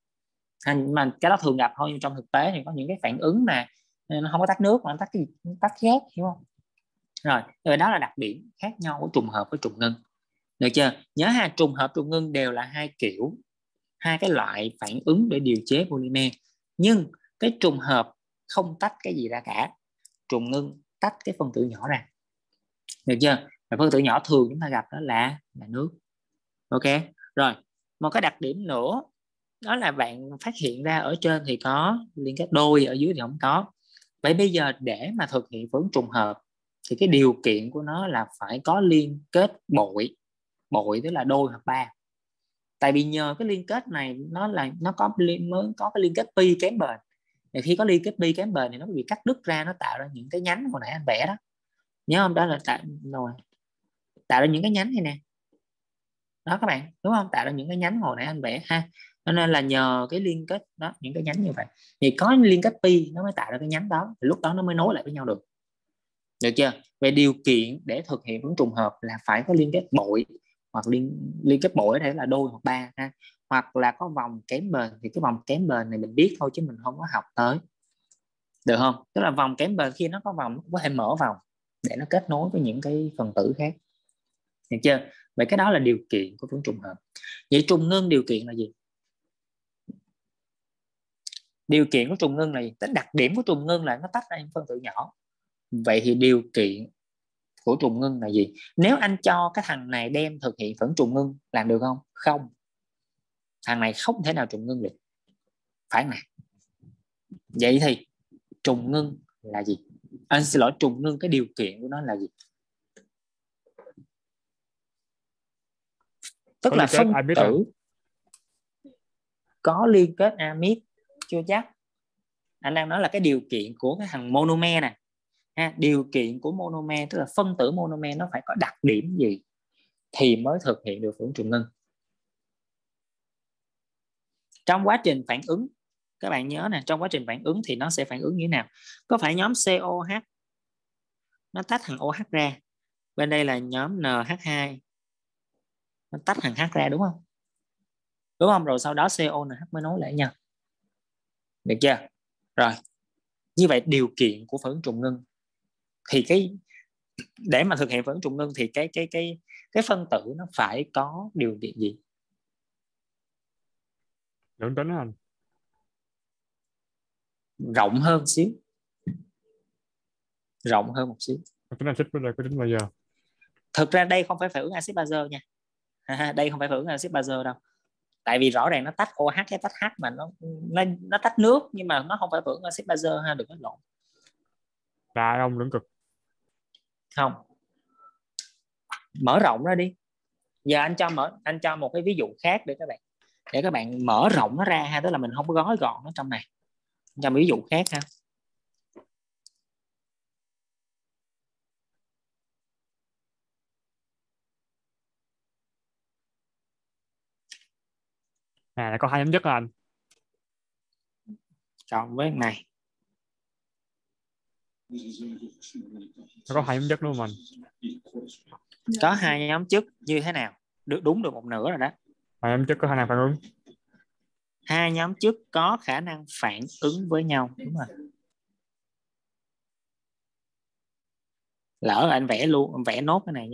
S1: À, mà cái đó thường gặp thôi, nhưng trong thực tế thì có những cái phản ứng mà nó không có tách nước mà nó tách cái gì? Nó tách gas, hiểu không? Rồi, rồi đó là đặc điểm khác nhau của trùng hợp với trùng ngưng, được chưa? Nhớ ha, trùng hợp trùng ngưng đều là hai kiểu, hai cái loại phản ứng để điều chế polymer, nhưng cái trùng hợp không tách cái gì ra cả, trùng ngưng tách cái phân tử nhỏ ra, được chưa? Và phân tử nhỏ thường chúng ta gặp đó là là nước. Ok, rồi một cái đặc điểm nữa đó là bạn phát hiện ra ở trên thì có liên kết đôi, ở dưới thì không có. Vậy bây giờ để mà thực hiện phản ứng trùng hợp thì cái điều kiện của nó là phải có liên kết bội, bội tức là đôi hoặc ba. Tại vì nhờ cái liên kết này nó là nó có liên mới có cái liên kết pi kém bền. Thì khi có liên kết pi kém bền thì nó bị cắt đứt ra, nó tạo ra những cái nhánh hồi nãy anh vẽ đó, nhớ không? Đó là tạo rồi tạo ra những cái nhánh này nè, đó các bạn, đúng không? Tạo ra những cái nhánh hồi nãy anh vẽ ha. Cho nên là nhờ cái liên kết đó, những cái nhánh như vậy thì có liên kết pi nó mới tạo ra cái nhánh đó, thì lúc đó nó mới nối lại với nhau được, được chưa? Về điều kiện để thực hiện phản trùng hợp là phải có liên kết bội, hoặc liên liên kết bội ở đây là đôi hoặc ba ha, hoặc là có vòng kém bền. Thì cái vòng kém bền này mình biết thôi chứ mình không có học tới, được không? Tức là vòng kém bền khi nó có vòng nó có thể mở vòng để nó kết nối với những cái phần tử khác, được chưa? Vậy cái đó là điều kiện của phản trùng hợp. Vậy trùng ngưng điều kiện là gì? Điều kiện của trùng ngưng là gì? Đặc điểm của trùng ngưng là nó tách ra những phân tử nhỏ. Vậy thì điều kiện của trùng ngưng là gì? Nếu anh cho cái thằng này đem thực hiện phản trùng ngưng làm được không? Không, thằng này không thể nào trùng ngưng được, phải không nào? Vậy thì trùng ngưng là gì? Anh xin lỗi, trùng ngưng cái điều kiện của nó là gì? Tức
S2: Có
S1: là
S2: liên kết
S1: phân
S2: amide
S1: tử
S2: không?
S1: có liên kết amide chưa chắc. Anh đang nói là cái điều kiện của cái thằng monomer nè. Ha, điều kiện của monomer tức là phân tử monomer nó phải có đặc điểm gì thì mới thực hiện được phản trùng ngưng. Trong quá trình phản ứng, các bạn nhớ nè, trong quá trình phản ứng thì nó sẽ phản ứng như thế nào? Có phải nhóm xê o hát nó tách thằng OH ra, bên đây là nhóm en hát hai nó tách thằng H ra, đúng không? Đúng không? Rồi sau đó xê o en hát mới nối lại nhau, được chưa? Rồi, như vậy điều kiện của phản ứng trùng ngưng thì cái để mà thực hiện phản ứng trùng ngưng thì cái cái cái cái phân tử nó phải có điều kiện gì?
S2: Dẫn tính anh.
S1: Rộng hơn xíu, rộng hơn một xíu.
S2: Tính axit bây giờ có tính bao giờ?
S1: Thực ra đây không phải phản ứng axit bazơ nha. Đây không phải phản ứng axit bazơ đâu. Tại vì rõ ràng nó tách OH cái tách H mà nó nó nó tách nước, nhưng mà nó không phải phản ứng axit bazơ ha, đừng có lộn.
S2: Là ông lưỡng cực.
S1: Không. Mở rộng ra đi. Giờ anh cho mở anh cho một cái ví dụ khác để các bạn để các bạn mở rộng nó ra ha, tức là mình không có gói gọn nó trong này. Cho một ví dụ khác ha.
S2: À, là có hai nhóm chất anh.
S1: Chọn với này.
S2: Nó có hai nhóm chất đúng không anh?
S1: Có hai nhóm chất như thế nào? Được, đúng được một nửa rồi đó.
S2: Hai nhóm chất có khả năng phản ứng.
S1: Hai nhóm chất có khả năng phản ứng với nhau, đúng rồi. Lỡ anh vẽ luôn, anh vẽ nốt cái này nha.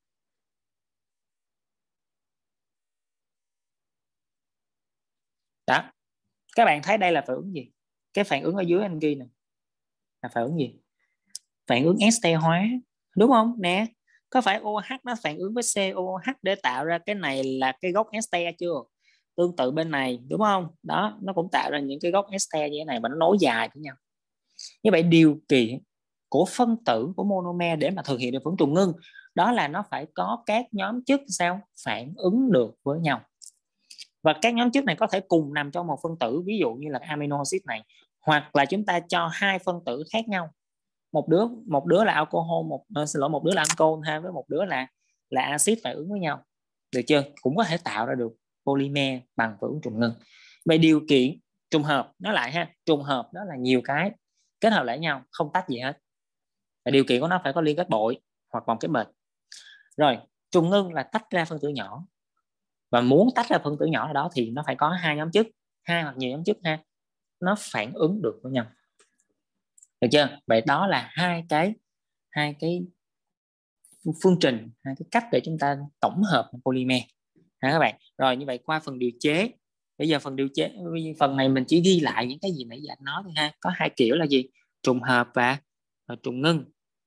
S1: Đó. Các bạn thấy đây là phản ứng gì? Cái phản ứng ở dưới anh ghi nè là phản ứng gì? Phản ứng este hóa, đúng không nè? Có phải OH nó phản ứng với xê o hát để tạo ra cái này là cái gốc este chưa? Tương tự bên này, đúng không? Đó, nó cũng tạo ra những cái gốc este như thế này mà nó nối dài với nhau. Như vậy điều kiện của phân tử của monomer để mà thực hiện được phản trùng ngưng đó là nó phải có các nhóm chất sao phản ứng được với nhau. Và các nhóm chất này có thể cùng nằm trong một phân tử, ví dụ như là amino acid này, hoặc là chúng ta cho hai phân tử khác nhau, một đứa một đứa là alcohol, một uh, xin lỗi một đứa là ancol ha, với một đứa là là axit phản ứng với nhau, được chưa? Cũng có thể tạo ra được polymer bằng phản ứng trùng ngưng. Vậy điều kiện trùng hợp nó lại ha, trùng hợp đó là nhiều cái kết hợp lại nhau không tách gì hết. Và điều kiện của nó phải có liên kết bội hoặc vòng kết bền. Rồi trùng ngưng là tách ra phân tử nhỏ, và muốn tách ra phân tử nhỏ ở đó thì nó phải có hai nhóm chất, hai hoặc nhiều nhóm chất ha, nó phản ứng được với nhau, được chưa? Vậy đó là hai cái hai cái phương trình, hai cái cách để chúng ta tổng hợp polymer ha các bạn. Rồi như vậy qua phần điều chế. Bây giờ phần điều chế, phần này mình chỉ ghi lại những cái gì nãy giờ anh nói thôi ha. Có hai kiểu là gì? Trùng hợp và, và trùng ngưng.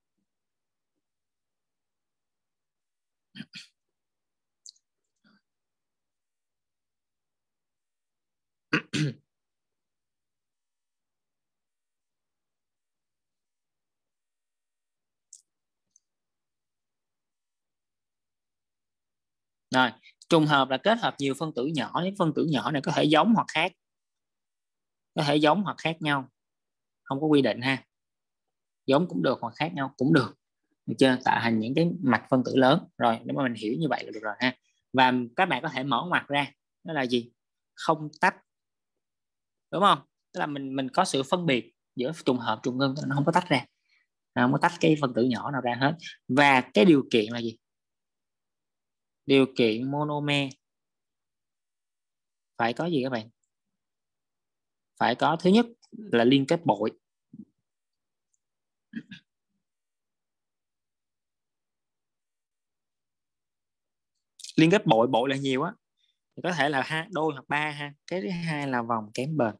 S1: Rồi, trùng hợp là kết hợp nhiều phân tử nhỏ, những phân tử nhỏ này có thể giống hoặc khác, có thể giống hoặc khác nhau, không có quy định ha, giống cũng được hoặc khác nhau cũng được, được chưa? Tạo thành những cái mạch phân tử lớn. Rồi nếu mà mình hiểu như vậy là được rồi ha. Và các bạn có thể mở ngoặc ra, đó là gì? Không tách, đúng không? Tức là mình mình có sự phân biệt giữa trùng hợp trùng ngưng, nó không có tách ra, không có tách cái phân tử nhỏ nào ra hết. Và cái điều kiện là gì? Điều kiện monomer phải có gì các bạn? Phải có thứ nhất là liên kết bội. Liên kết bội, bội là nhiều á, thì có thể là hai đôi hoặc ba ha. Cái thứ hai là vòng kém bền,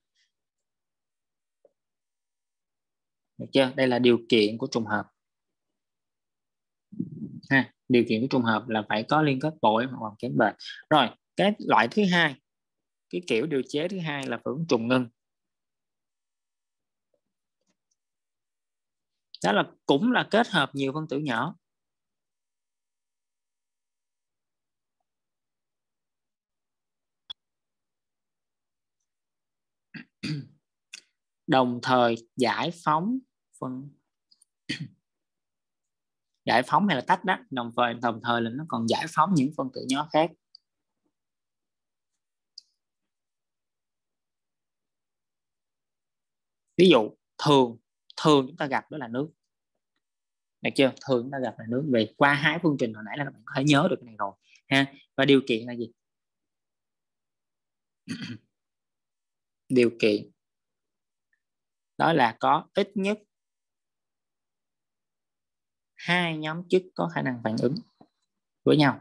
S1: được chưa? Đây là điều kiện của trùng hợp. ha. Điều kiện của trùng hợp là phải có liên kết bội hoặc bằng kém bền. Rồi cái loại thứ hai, cái kiểu điều chế thứ hai là phản ứng trùng ngưng. Đó là cũng là kết hợp nhiều phân tử nhỏ. Đồng thời giải phóng phân giải phóng hay là tách đó, đồng thời đồng thời là nó còn giải phóng những phân tử nhỏ khác. Ví dụ thường thường chúng ta gặp đó là nước, được chưa? Thường chúng ta gặp là nước. Về qua hai phương trình hồi nãy là các bạn có thể nhớ được cái này rồi ha. Và điều kiện là gì? Điều kiện đó là có ít nhất hai nhóm chất có khả năng phản ứng với nhau.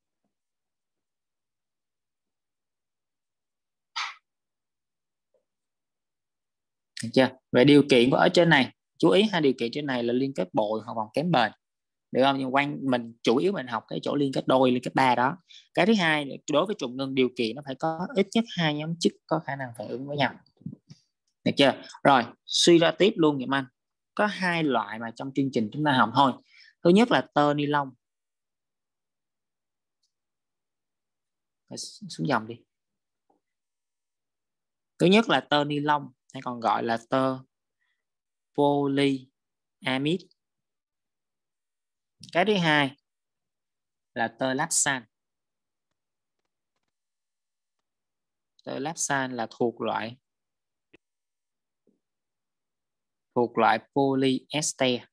S1: Được chưa? Về điều kiện của ở trên này, chú ý hai điều kiện trên này là liên kết bội hoặc bằng kém bền, được không? Nhưng quan mình chủ yếu mình học cái chỗ liên kết đôi, liên kết ba đó. Cái thứ hai, đối với trùng ngưng điều kiện nó phải có ít nhất hai nhóm chất có khả năng phản ứng với nhau. Được chưa? Rồi suy ra tiếp luôn vậy anh. Có hai loại mà trong chương trình chúng ta học thôi. Thứ nhất là tơ ni lông. Xuống dòng đi. Thứ nhất là tơ ni lông hay còn gọi là tơ polyamide. Cái thứ hai là tơ lapsan. Tơ lapsan là thuộc loại thuộc loại polyester.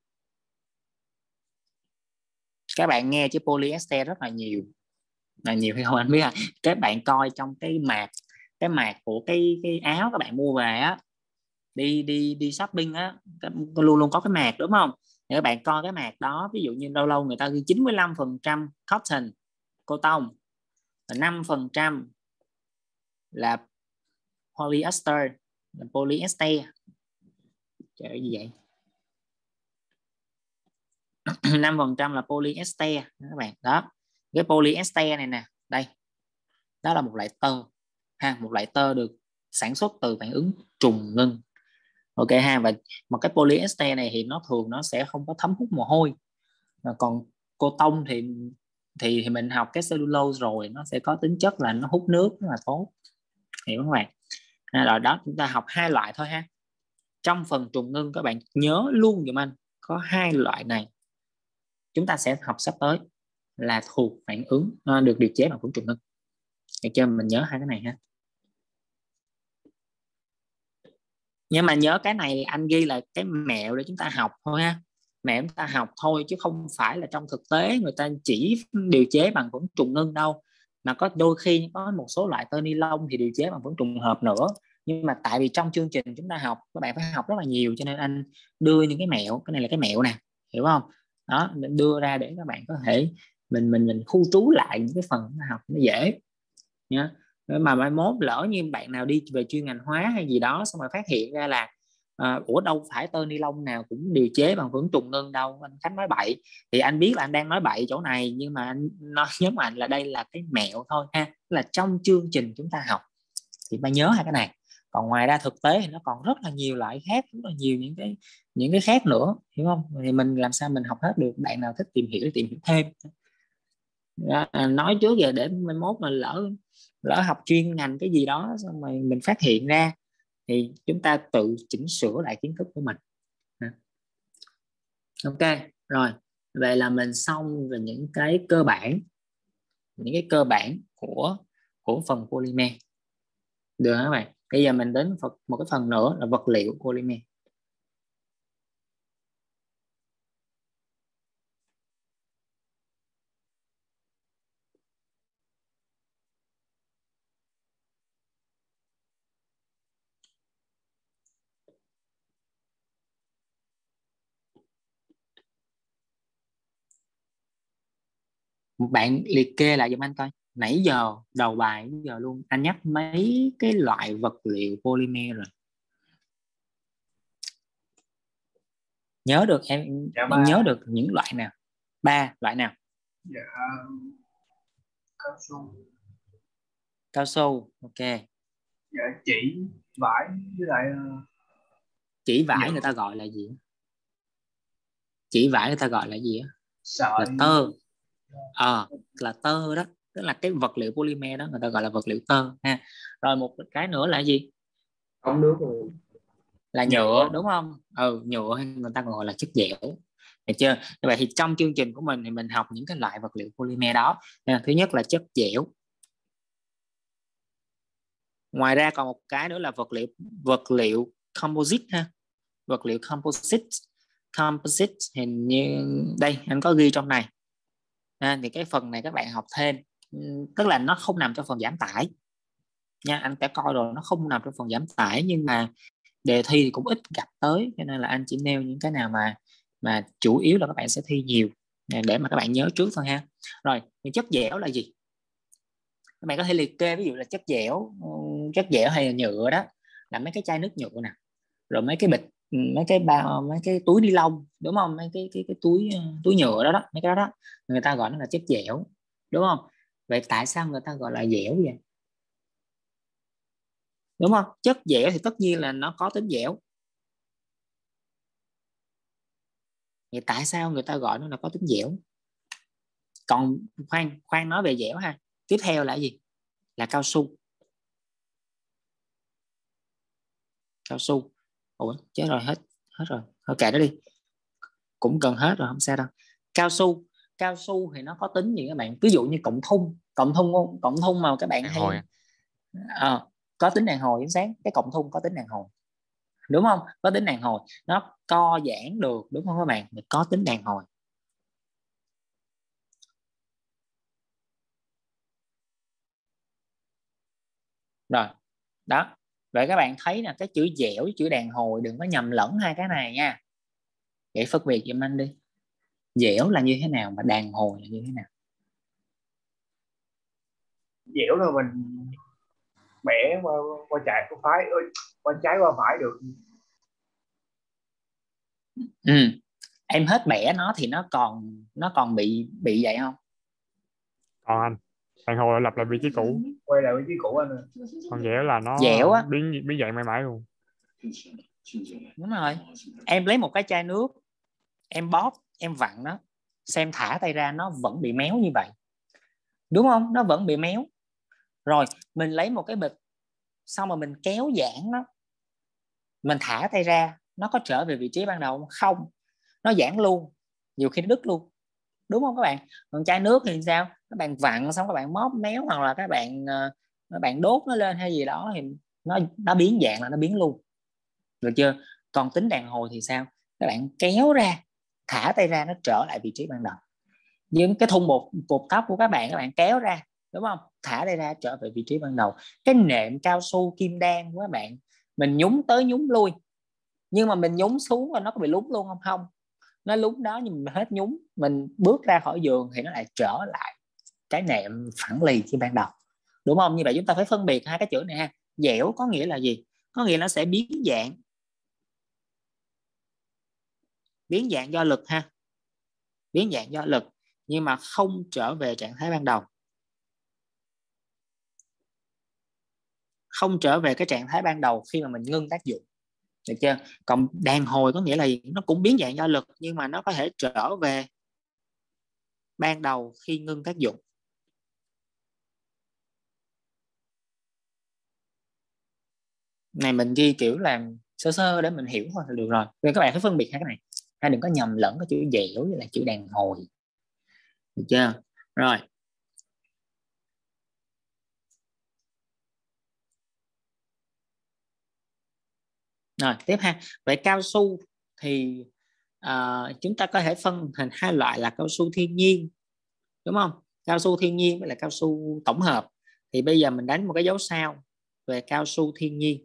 S1: Các bạn nghe chữ polyester rất là nhiều, là nhiều hay không anh biết à? Các bạn coi trong cái mạc cái mạc của cái cái áo các bạn mua về á, đi đi đi shopping á, luôn luôn có cái mạc đúng không? Thì các bạn coi cái mạc đó, ví dụ như lâu lâu người ta ghi chín mươi lăm phần trăm cotton, cô tông, năm phần trăm là polyester, là polyester. Trời gì vậy? năm phần trăm là polyester các bạn. Đó, cái polyester này nè, đây. Đó là một loại tơ ha, một loại tơ được sản xuất từ phản ứng trùng ngưng. Ok ha, và một cái polyester này thì nó thường nó sẽ không có thấm hút mồ hôi. Còn cô tông thì thì thì mình học cái cellulose rồi, nó sẽ có tính chất là nó hút nước rất là tốt, hiểu không các bạn? Rồi đó, chúng ta học hai loại thôi ha. Trong phần trùng ngưng các bạn nhớ luôn giùm anh, có hai loại này chúng ta sẽ học sắp tới là thuộc phản ứng được điều chế bằng phản ứng trùng ngưng. Được chưa? Mình nhớ hai cái này ha. Nhưng mà nhớ cái này anh ghi là cái mẹo để chúng ta học thôi ha. Mẹo chúng ta học thôi chứ không phải là trong thực tế người ta chỉ điều chế bằng phản ứng trùng ngưng đâu. Mà có đôi khi có một số loại tơ ni lông thì điều chế bằng phản ứng trùng hợp nữa. Nhưng mà tại vì trong chương trình chúng ta học các bạn phải học rất là nhiều, cho nên anh đưa những cái mẹo, cái này là cái mẹo nè, hiểu không? Đó, đưa ra để các bạn có thể mình mình mình khu trú lại những cái phần học nó dễ nhá. Mà mai mốt lỡ như bạn nào đi về chuyên ngành hóa hay gì đó xong rồi phát hiện ra là à, ủa đâu phải tơ ni lông nào cũng điều chế bằng phản ứng trùng ngưng đâu, anh Khánh nói bậy, thì anh biết là anh đang nói bậy chỗ này, nhưng mà anh nói nhấn mạnh là đây là cái mẹo thôi ha, là trong chương trình chúng ta học thì phải nhớ hai cái này. Còn ngoài ra thực tế thì nó còn rất là nhiều loại khác, rất là nhiều những cái những cái khác nữa, hiểu không? Thì mình làm sao mình học hết được? Bạn nào thích tìm hiểu tìm hiểu thêm. Đó, nói trước giờ để mai mốt mà lỡ lỡ học chuyên ngành cái gì đó xong rồi mình phát hiện ra thì chúng ta tự chỉnh sửa lại kiến thức của mình. Ok rồi, vậy là mình xong về những cái cơ bản, những cái cơ bản của của phần polymer, được không các bạn? Bây giờ mình đến một cái phần nữa là vật liệu polymer. Một bạn liệt kê lại giùm anh coi, nãy giờ đầu bài đến giờ luôn anh nhắc mấy cái loại vật liệu polymer rồi, nhớ được em,
S4: Dạ
S1: em nhớ được những loại nào? Ba loại nào?
S3: Dạ cao su.
S1: Cao su. Ok.
S3: Dạ chỉ, vải với lại uh,
S1: Chỉ vải
S3: nhựa.
S1: người ta gọi là gì? Chỉ vải người ta gọi là gì á?
S3: Sợi.
S1: Là tơ. Ờ, là tơ đó, tức là cái vật liệu polymer đó người ta gọi là vật liệu tơ ha. Rồi một cái nữa là gì?
S4: ống nước rồi.
S1: Là nhựa,
S3: Nhựa.
S1: đúng không? Ừ, nhựa hay người ta còn gọi là chất dẻo. Được chưa? Như vậy thì trong chương trình của mình thì mình học những cái loại vật liệu polymer đó. Thứ nhất là chất dẻo. Ngoài ra còn một cái nữa là vật liệu vật liệu composite ha. Vật liệu composite. Composite hình như đây anh có ghi trong này. À, thì cái phần này các bạn học thêm, tức là nó không nằm trong phần giảm tải nha. Anh đã coi rồi, nó không nằm trong phần giảm tải, nhưng mà đề thi thì cũng ít gặp tới, cho nên là anh chỉ nêu những cái nào mà mà chủ yếu là các bạn sẽ thi nhiều để mà các bạn nhớ trước thôi ha. Rồi, chất dẻo là gì? Các bạn có thể liệt kê ví dụ là chất dẻo, chất dẻo hay là nhựa đó là mấy cái chai nước nhựa nè, rồi mấy cái bịch, mấy cái bao, mấy cái túi ni lông, đúng không? Mấy cái cái cái túi túi nhựa đó đó, mấy cái đó đó người ta gọi nó là chất dẻo, đúng không? Vậy tại sao người ta gọi là dẻo vậy? Đúng không? Chất dẻo thì tất nhiên là nó có tính dẻo. Vậy tại sao người ta gọi nó là có tính dẻo? Còn khoan khoan nói về dẻo ha. Tiếp theo là gì? Là cao su. Cao su. Ủa chết rồi, hết hết rồi, thôi kệ nó đi, cũng gần hết rồi, không sao đâu. Cao su. Cao su thì nó có tính gì các bạn? Ví dụ như cộng thun. Cộng thun không? Cộng thun mà các bạn
S2: Đàn
S1: hay
S2: hồi.
S1: à, có tính đàn hồi. Chính xác, cái cộng thun có tính đàn hồi, đúng không? Có tính đàn hồi, nó co giãn được, đúng không các bạn? Có tính đàn hồi. Rồi đó, vậy các bạn thấy là cái chữ dẻo với chữ đàn hồi đừng có nhầm lẫn hai cái này nha. Vậy phân biệt giùm anh đi, dẻo là như thế nào mà đàn hồi là như thế nào?
S3: Dẻo là mình bẻ qua, qua trái qua phải, qua trái qua phải được.
S1: Ừ. Em hết bẻ nó thì nó còn nó còn bị bị vậy không?
S2: Còn anh, đàn hồi lập lại vị trí cũ,
S3: Quay lại vị trí cũ anh ơi.
S2: còn dẻo là nó
S1: Dẻo á,
S2: biến biến dạng mãi mãi luôn.
S1: đúng rồi. Em lấy một cái chai nước, em bóp, em vặn nó, xem thả tay ra nó vẫn bị méo như vậy, đúng không? Nó vẫn bị méo. Rồi mình lấy một cái bịch, xong rồi mình kéo giãn nó, mình thả tay ra, nó có trở về vị trí ban đầu không? Nó giãn luôn, nhiều khi nó đứt luôn, đúng không các bạn? Còn chai nước thì sao? Các bạn vặn xong các bạn móp méo, hoặc là các bạn các bạn đốt nó lên hay gì đó thì nó nó biến dạng là nó biến luôn, được chưa? Còn tính đàn hồi thì sao? Các bạn kéo ra, thả tay ra, nó trở lại vị trí ban đầu. Những cái thun bột bột tóc của các bạn, các bạn kéo ra, đúng không? Thả tay ra, trở về vị trí ban đầu. Cái nệm cao su kim đan của các bạn, mình nhúng tới nhúng lui, nhưng mà mình nhúng xuống và nó có bị lún luôn không? Không, nó lún đó nhưng mình hết nhúng, mình bước ra khỏi giường thì nó lại trở lại cái nệm phẳng lì như ban đầu, đúng không? Như vậy chúng ta phải phân biệt hai cái chữ này ha. Dẻo có nghĩa là gì? Có nghĩa nó sẽ biến dạng, biến dạng do lực ha, biến dạng do lực, nhưng mà không trở về trạng thái ban đầu, không trở về cái trạng thái ban đầu khi mà mình ngưng tác dụng, được chưa? Còn đàn hồi có nghĩa là gì? Nó cũng biến dạng do lực, nhưng mà nó có thể trở về ban đầu khi ngưng tác dụng. Này mình ghi kiểu làm sơ sơ để mình hiểu thôi là được rồi. Nên các bạn phải phân biệt hai cái này, hai đừng có nhầm lẫn cái chữ dẻo với là chữ đàn hồi, được chưa? Rồi rồi tiếp ha. Vậy cao su thì uh, chúng ta có thể phân thành hai loại là cao su thiên nhiên, đúng không? Cao su thiên nhiên với là cao su tổng hợp. Thì bây giờ mình đánh một cái dấu sao về cao su thiên nhiên.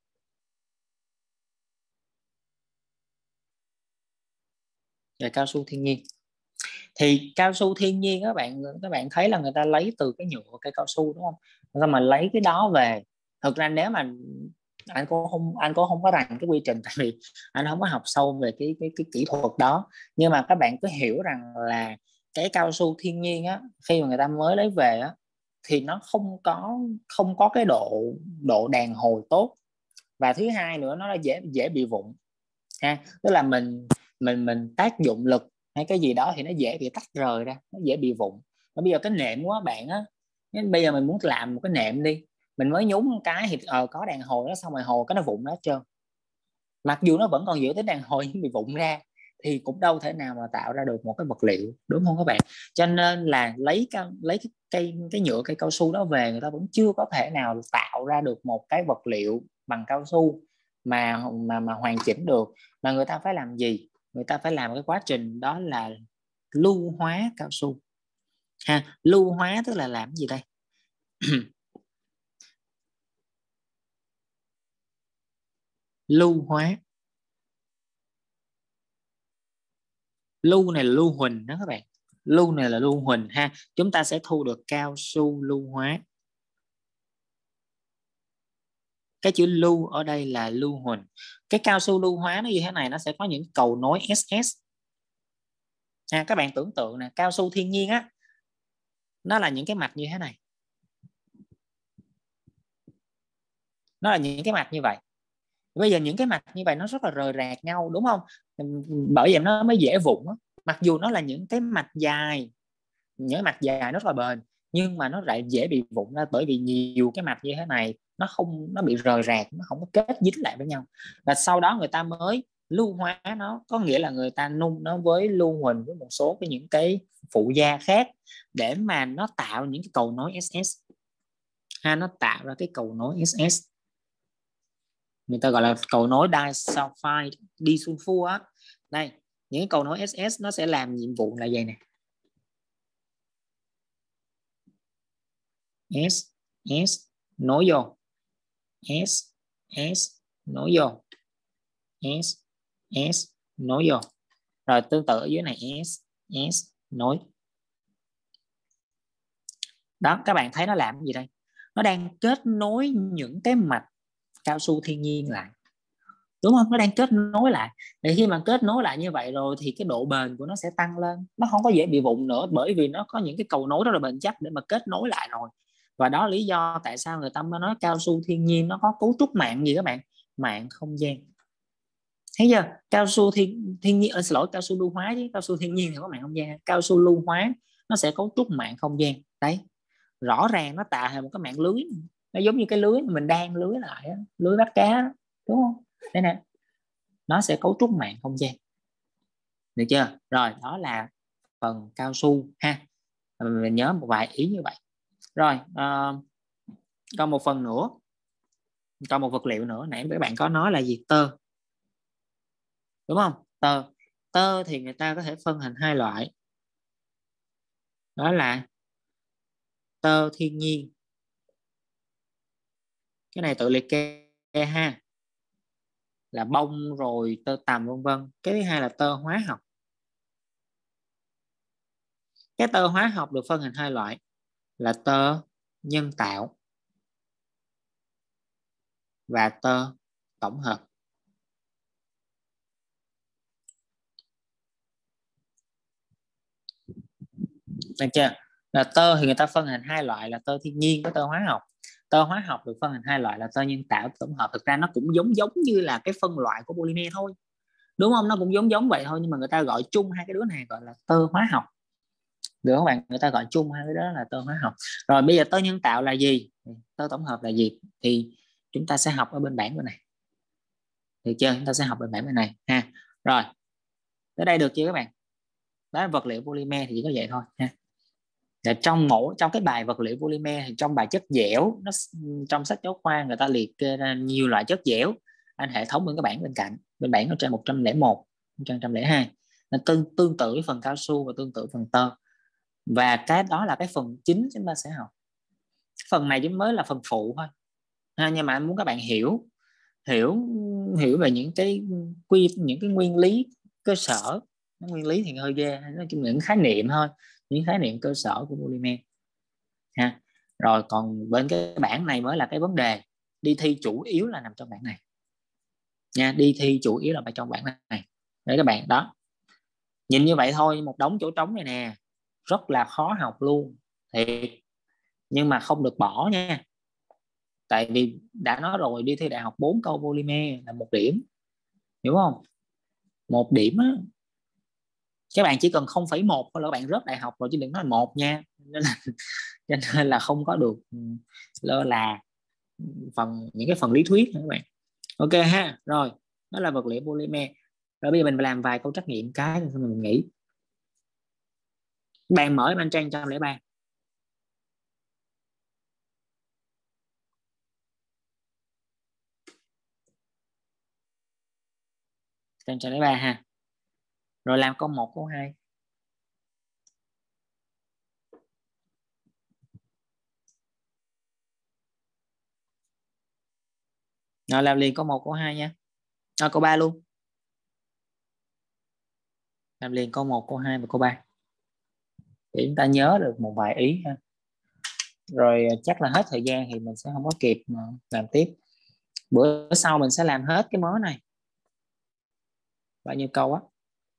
S1: Về cao su thiên nhiên thì cao su thiên nhiên các bạn các bạn thấy là người ta lấy từ cái nhựa cây cao su, đúng không? Rồi mà lấy cái đó về, thực ra nếu mà anh cũng không anh cũng không có rành cái quy trình, tại vì anh không có học sâu về cái cái cái kỹ thuật đó. Nhưng mà các bạn cứ hiểu rằng là cái cao su thiên nhiên á, khi mà người ta mới lấy về á thì nó không có không có cái độ độ đàn hồi tốt, và thứ hai nữa nó là dễ dễ bị vụn ha. Tức là mình mình mình tác dụng lực hay cái gì đó thì nó dễ bị tách rời ra, nó dễ bị vụn. Và bây giờ cái nệm của các bạn á, bây giờ mình muốn làm một cái nệm đi, mình mới nhúng một cái thì ờ, có đàn hồi nó, xong rồi hồi cái nó vụn nó hết trơn, mặc dù nó vẫn còn giữ tới đàn hồi nhưng bị vụn ra, thì cũng đâu thể nào mà tạo ra được một cái vật liệu, đúng không các bạn? Cho nên là lấy cái, lấy cái cây cái nhựa cây cao su đó về, người ta vẫn chưa có thể nào tạo ra được một cái vật liệu bằng cao su mà mà mà hoàn chỉnh được. Mà người ta phải làm gì? Người ta phải làm cái quá trình đó là lưu hóa cao su ha. Lưu hóa tức là làm gì đây? Lưu hóa, lưu này là lưu huỳnh đó các bạn, lưu này là lưu huỳnh ha. Chúng ta sẽ thu được cao su lưu hóa. Cái chữ lưu ở đây là lưu huỳnh. Cái cao su lưu hóa nó như thế này, nó sẽ có những cầu nối ét ét ha. Các bạn tưởng tượng nè, cao su thiên nhiên á, nó là những cái mạch như thế này, nó là những cái mạch như vậy. Bây giờ những cái mạch như vậy nó rất là rời rạc nhau, đúng không? Bởi vậy nó mới dễ vụn. Mặc dù nó là những cái mạch dài, những cái mạch dài rất là bền, nhưng mà nó lại dễ bị vụn ra, bởi vì nhiều cái mạch như thế này nó không nó bị rời rạc, nó không có kết dính lại với nhau. Và sau đó người ta mới lưu hóa nó, có nghĩa là người ta nung nó với lưu huỳnh với một số cái những cái phụ gia khác để mà nó tạo những cái cầu nối ét ét ha, nó tạo ra cái cầu nối ét ét, người ta gọi là cầu nối disulfide disulfur á. Đây, những cái cầu nối ét ét nó sẽ làm nhiệm vụ là vậy nè, S S nối vô, S S nối vô, S S nối vô, rồi tương tự ở dưới này S S nối. Đó, các bạn thấy nó làm gì đây? Nó đang kết nối những cái mạch cao su thiên nhiên lại, đúng không? Nó đang kết nối lại. Thì khi mà kết nối lại như vậy rồi thì cái độ bền của nó sẽ tăng lên, nó không có dễ bị vụn nữa, bởi vì nó có những cái cầu nối rất là bền chắc để mà kết nối lại rồi. Và đó là lý do tại sao người ta mới nói cao su thiên nhiên nó có cấu trúc mạng gì các bạn? Mạng không gian. Thấy chưa? Cao su thiên, thiên nhiên, xin lỗi, cao su lưu hóa chứ cao su thiên nhiên thì có mạng không gian. Cao su lưu hóa nó sẽ cấu trúc mạng không gian. Đấy, rõ ràng nó tạo thành một cái mạng lưới, nó giống như cái lưới mà mình đan lưới lại, lưới bắt cá, đúng không? Đây nè, nó sẽ cấu trúc mạng không gian, được chưa? Rồi, đó là phần cao su ha. Mình nhớ một vài ý như vậy. Rồi, uh, còn một phần nữa, còn một vật liệu nữa, nãy các bạn có nói là gì? Tơ, đúng không? Tơ, tơ thì người ta có thể phân thành hai loại, đó là tơ thiên nhiên, cái này tự liệt kê ha, là bông rồi tơ tằm vân vân. Cái thứ hai là tơ hóa học. Cái tơ hóa học được phân thành hai loại là tơ nhân tạo và tơ tổng hợp. Được chưa? Là tơ thì người ta phân thành hai loại là tơ thiên nhiên với tơ hóa học. Tơ hóa học được phân thành hai loại là tơ nhân tạo, tổng hợp. Thực ra nó cũng giống giống như là cái phân loại của polymer thôi, đúng không? Nó cũng giống giống vậy thôi, nhưng mà người ta gọi chung hai cái đứa này gọi là tơ hóa học, được không bạn? Người ta gọi chung hai cái đó là tơ hóa học. Rồi bây giờ tơ nhân tạo là gì, tơ tổng hợp là gì, thì chúng ta sẽ học ở bên bảng bên này, được chưa? Chúng ta sẽ học bên bảng bên này ha. Rồi, tới đây được chưa các bạn? Đó là vật liệu polymer thì chỉ có vậy thôi ha. Và trong mỗi trong cái bài vật liệu polymer thì trong bài chất dẻo, nó trong sách giáo khoa người ta liệt kê ra nhiều loại chất dẻo. Anh hệ thống bên cái bảng bên cạnh, bên bảng ở trên một trăm lẻ một, một trăm lẻ hai, nó tương tương tự với phần cao su và tương tự với phần tơ. Và cái đó là cái phần chính chúng ta sẽ học. Phần này mới là phần phụ thôi ha, nhưng mà anh muốn các bạn hiểu hiểu hiểu về những cái quy những cái nguyên lý cơ sở. Nguyên lý thì hơi ghê, nó chỉ những khái niệm thôi, những khái niệm cơ sở của polymer ha. Rồi còn bên cái bảng này mới là cái vấn đề đi thi chủ yếu là nằm trong bảng này nha, đi thi chủ yếu là phải trong bảng này để các bạn đó. Nhìn như vậy thôi, một đống chỗ trống này nè, rất là khó học luôn thiệt, nhưng mà không được bỏ nha. Tại vì đã nói rồi, đi thi đại học bốn câu polymer là một điểm, hiểu không? Một điểm á, các bạn chỉ cần không phẩy một thôi là các bạn rớt đại học rồi, chứ đừng nói là một nha. Nên là, cho nên là không có được lơ là phần những cái phần lý thuyết nữa các bạn. Ok ha, rồi đó là vật liệu polymer. Rồi bây giờ mình làm vài câu trắc nghiệm cái rồi mình nghỉ. Bạn mở bên trang một trăm lẻ ba. Trang một trăm lẻ ba ha. Rồi làm câu một, câu hai. Rồi làm liền câu một, câu hai nha. À, câu ba luôn. Làm liền câu một, câu hai và câu ba để chúng ta nhớ được một vài ý ha. Rồi chắc là hết thời gian thì mình sẽ không có kịp mà làm tiếp. Bữa sau mình sẽ làm hết cái mớ này. Bao nhiêu câu á?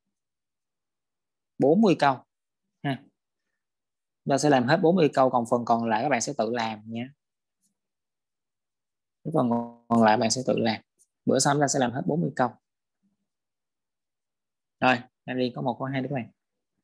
S1: bốn mươi câu ha. Chúng ta sẽ làm hết bốn mươi câu, còn phần còn lại các bạn sẽ tự làm nha. Cái phần còn lại bạn sẽ tự làm. Bữa sau chúng ta sẽ làm hết bốn mươi câu. Rồi, làm liền có một, câu hai nữa các bạn.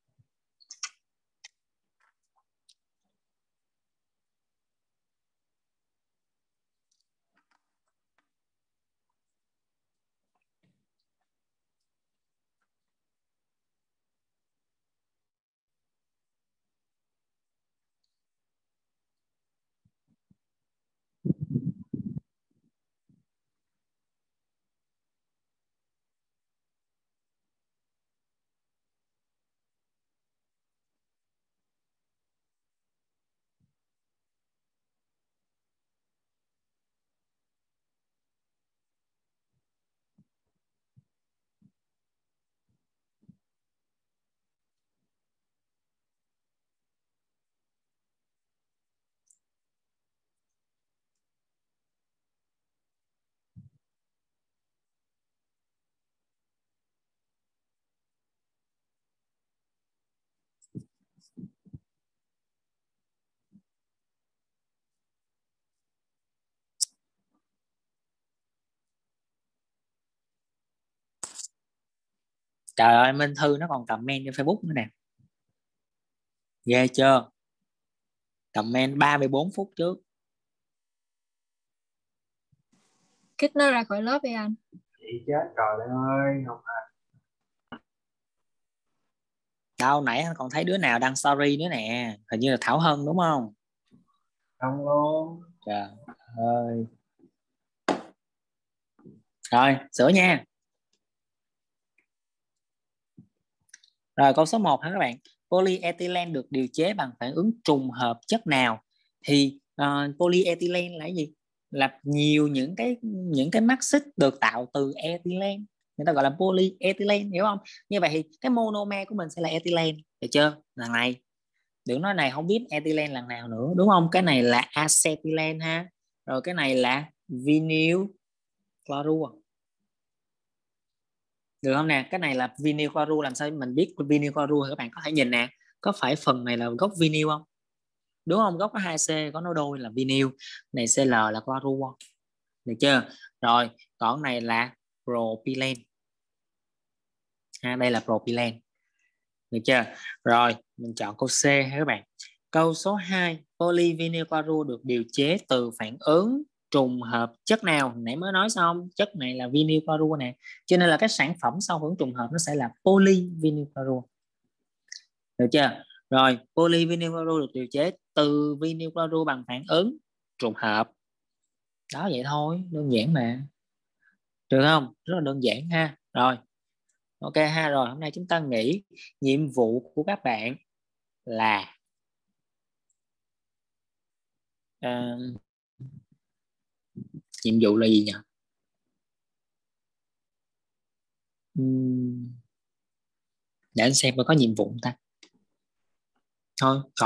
S1: Trời ơi, Minh Thư nó còn comment trên Facebook nữa nè. Ghê chưa? Comment ba mươi bốn phút trước.
S6: Kích nó ra khỏi lớp đi anh.
S3: Chị chết trời ơi, Ngọc Anh.
S1: Đâu nãy còn thấy đứa nào đăng story nữa nè. Hình như là Thảo Hân đúng không?
S3: Không luôn.
S1: Trời ơi. Rồi, sửa nha. Rồi câu số một hả các bạn? Polyethylene được điều chế bằng phản ứng trùng hợp chất nào? Thì uh, polyethylene là cái gì? Là nhiều những cái những cái mắt xích được tạo từ ethylene. Người ta gọi là polyethylene, hiểu không? Như vậy thì cái monomer của mình sẽ là ethylene, được chưa? Lần này đừng nói này không biết ethylene lần nào nữa, đúng không? Cái này là acetylene ha. Rồi cái này là vinyl chlorua, được không nè? Cái này là vinyl chlorua, làm sao mình biết vinyl chlorua? Các bạn có thể nhìn nè, có phải phần này là gốc vinyl không? Đúng không? Gốc có hai C, có nối đôi là vinyl, này Cl là chlorua, được chưa? Rồi còn này là propylene ha, đây là propylene, được chưa? Rồi mình chọn câu C ha các bạn. Câu số hai, polyvinyl chlorua được điều chế từ phản ứng trùng hợp chất nào? Nãy mới nói xong, chất này là vinyl chlorua nè, cho nên là cái sản phẩm sau phản ứng trùng hợp nó sẽ là polyvinyl chlorua, được chưa? Rồi polyvinyl chlorua được điều chế từ vinyl chlorua bằng phản ứng trùng hợp, đó vậy thôi, đơn giản mà, được không? Rất là đơn giản ha. Rồi ok ha. Rồi hôm nay chúng ta nghĩ nhiệm vụ của các bạn là uh, nhiệm vụ là gì nhỉ? Uhm, để anh xem có nhiệm vụ không ta. Thôi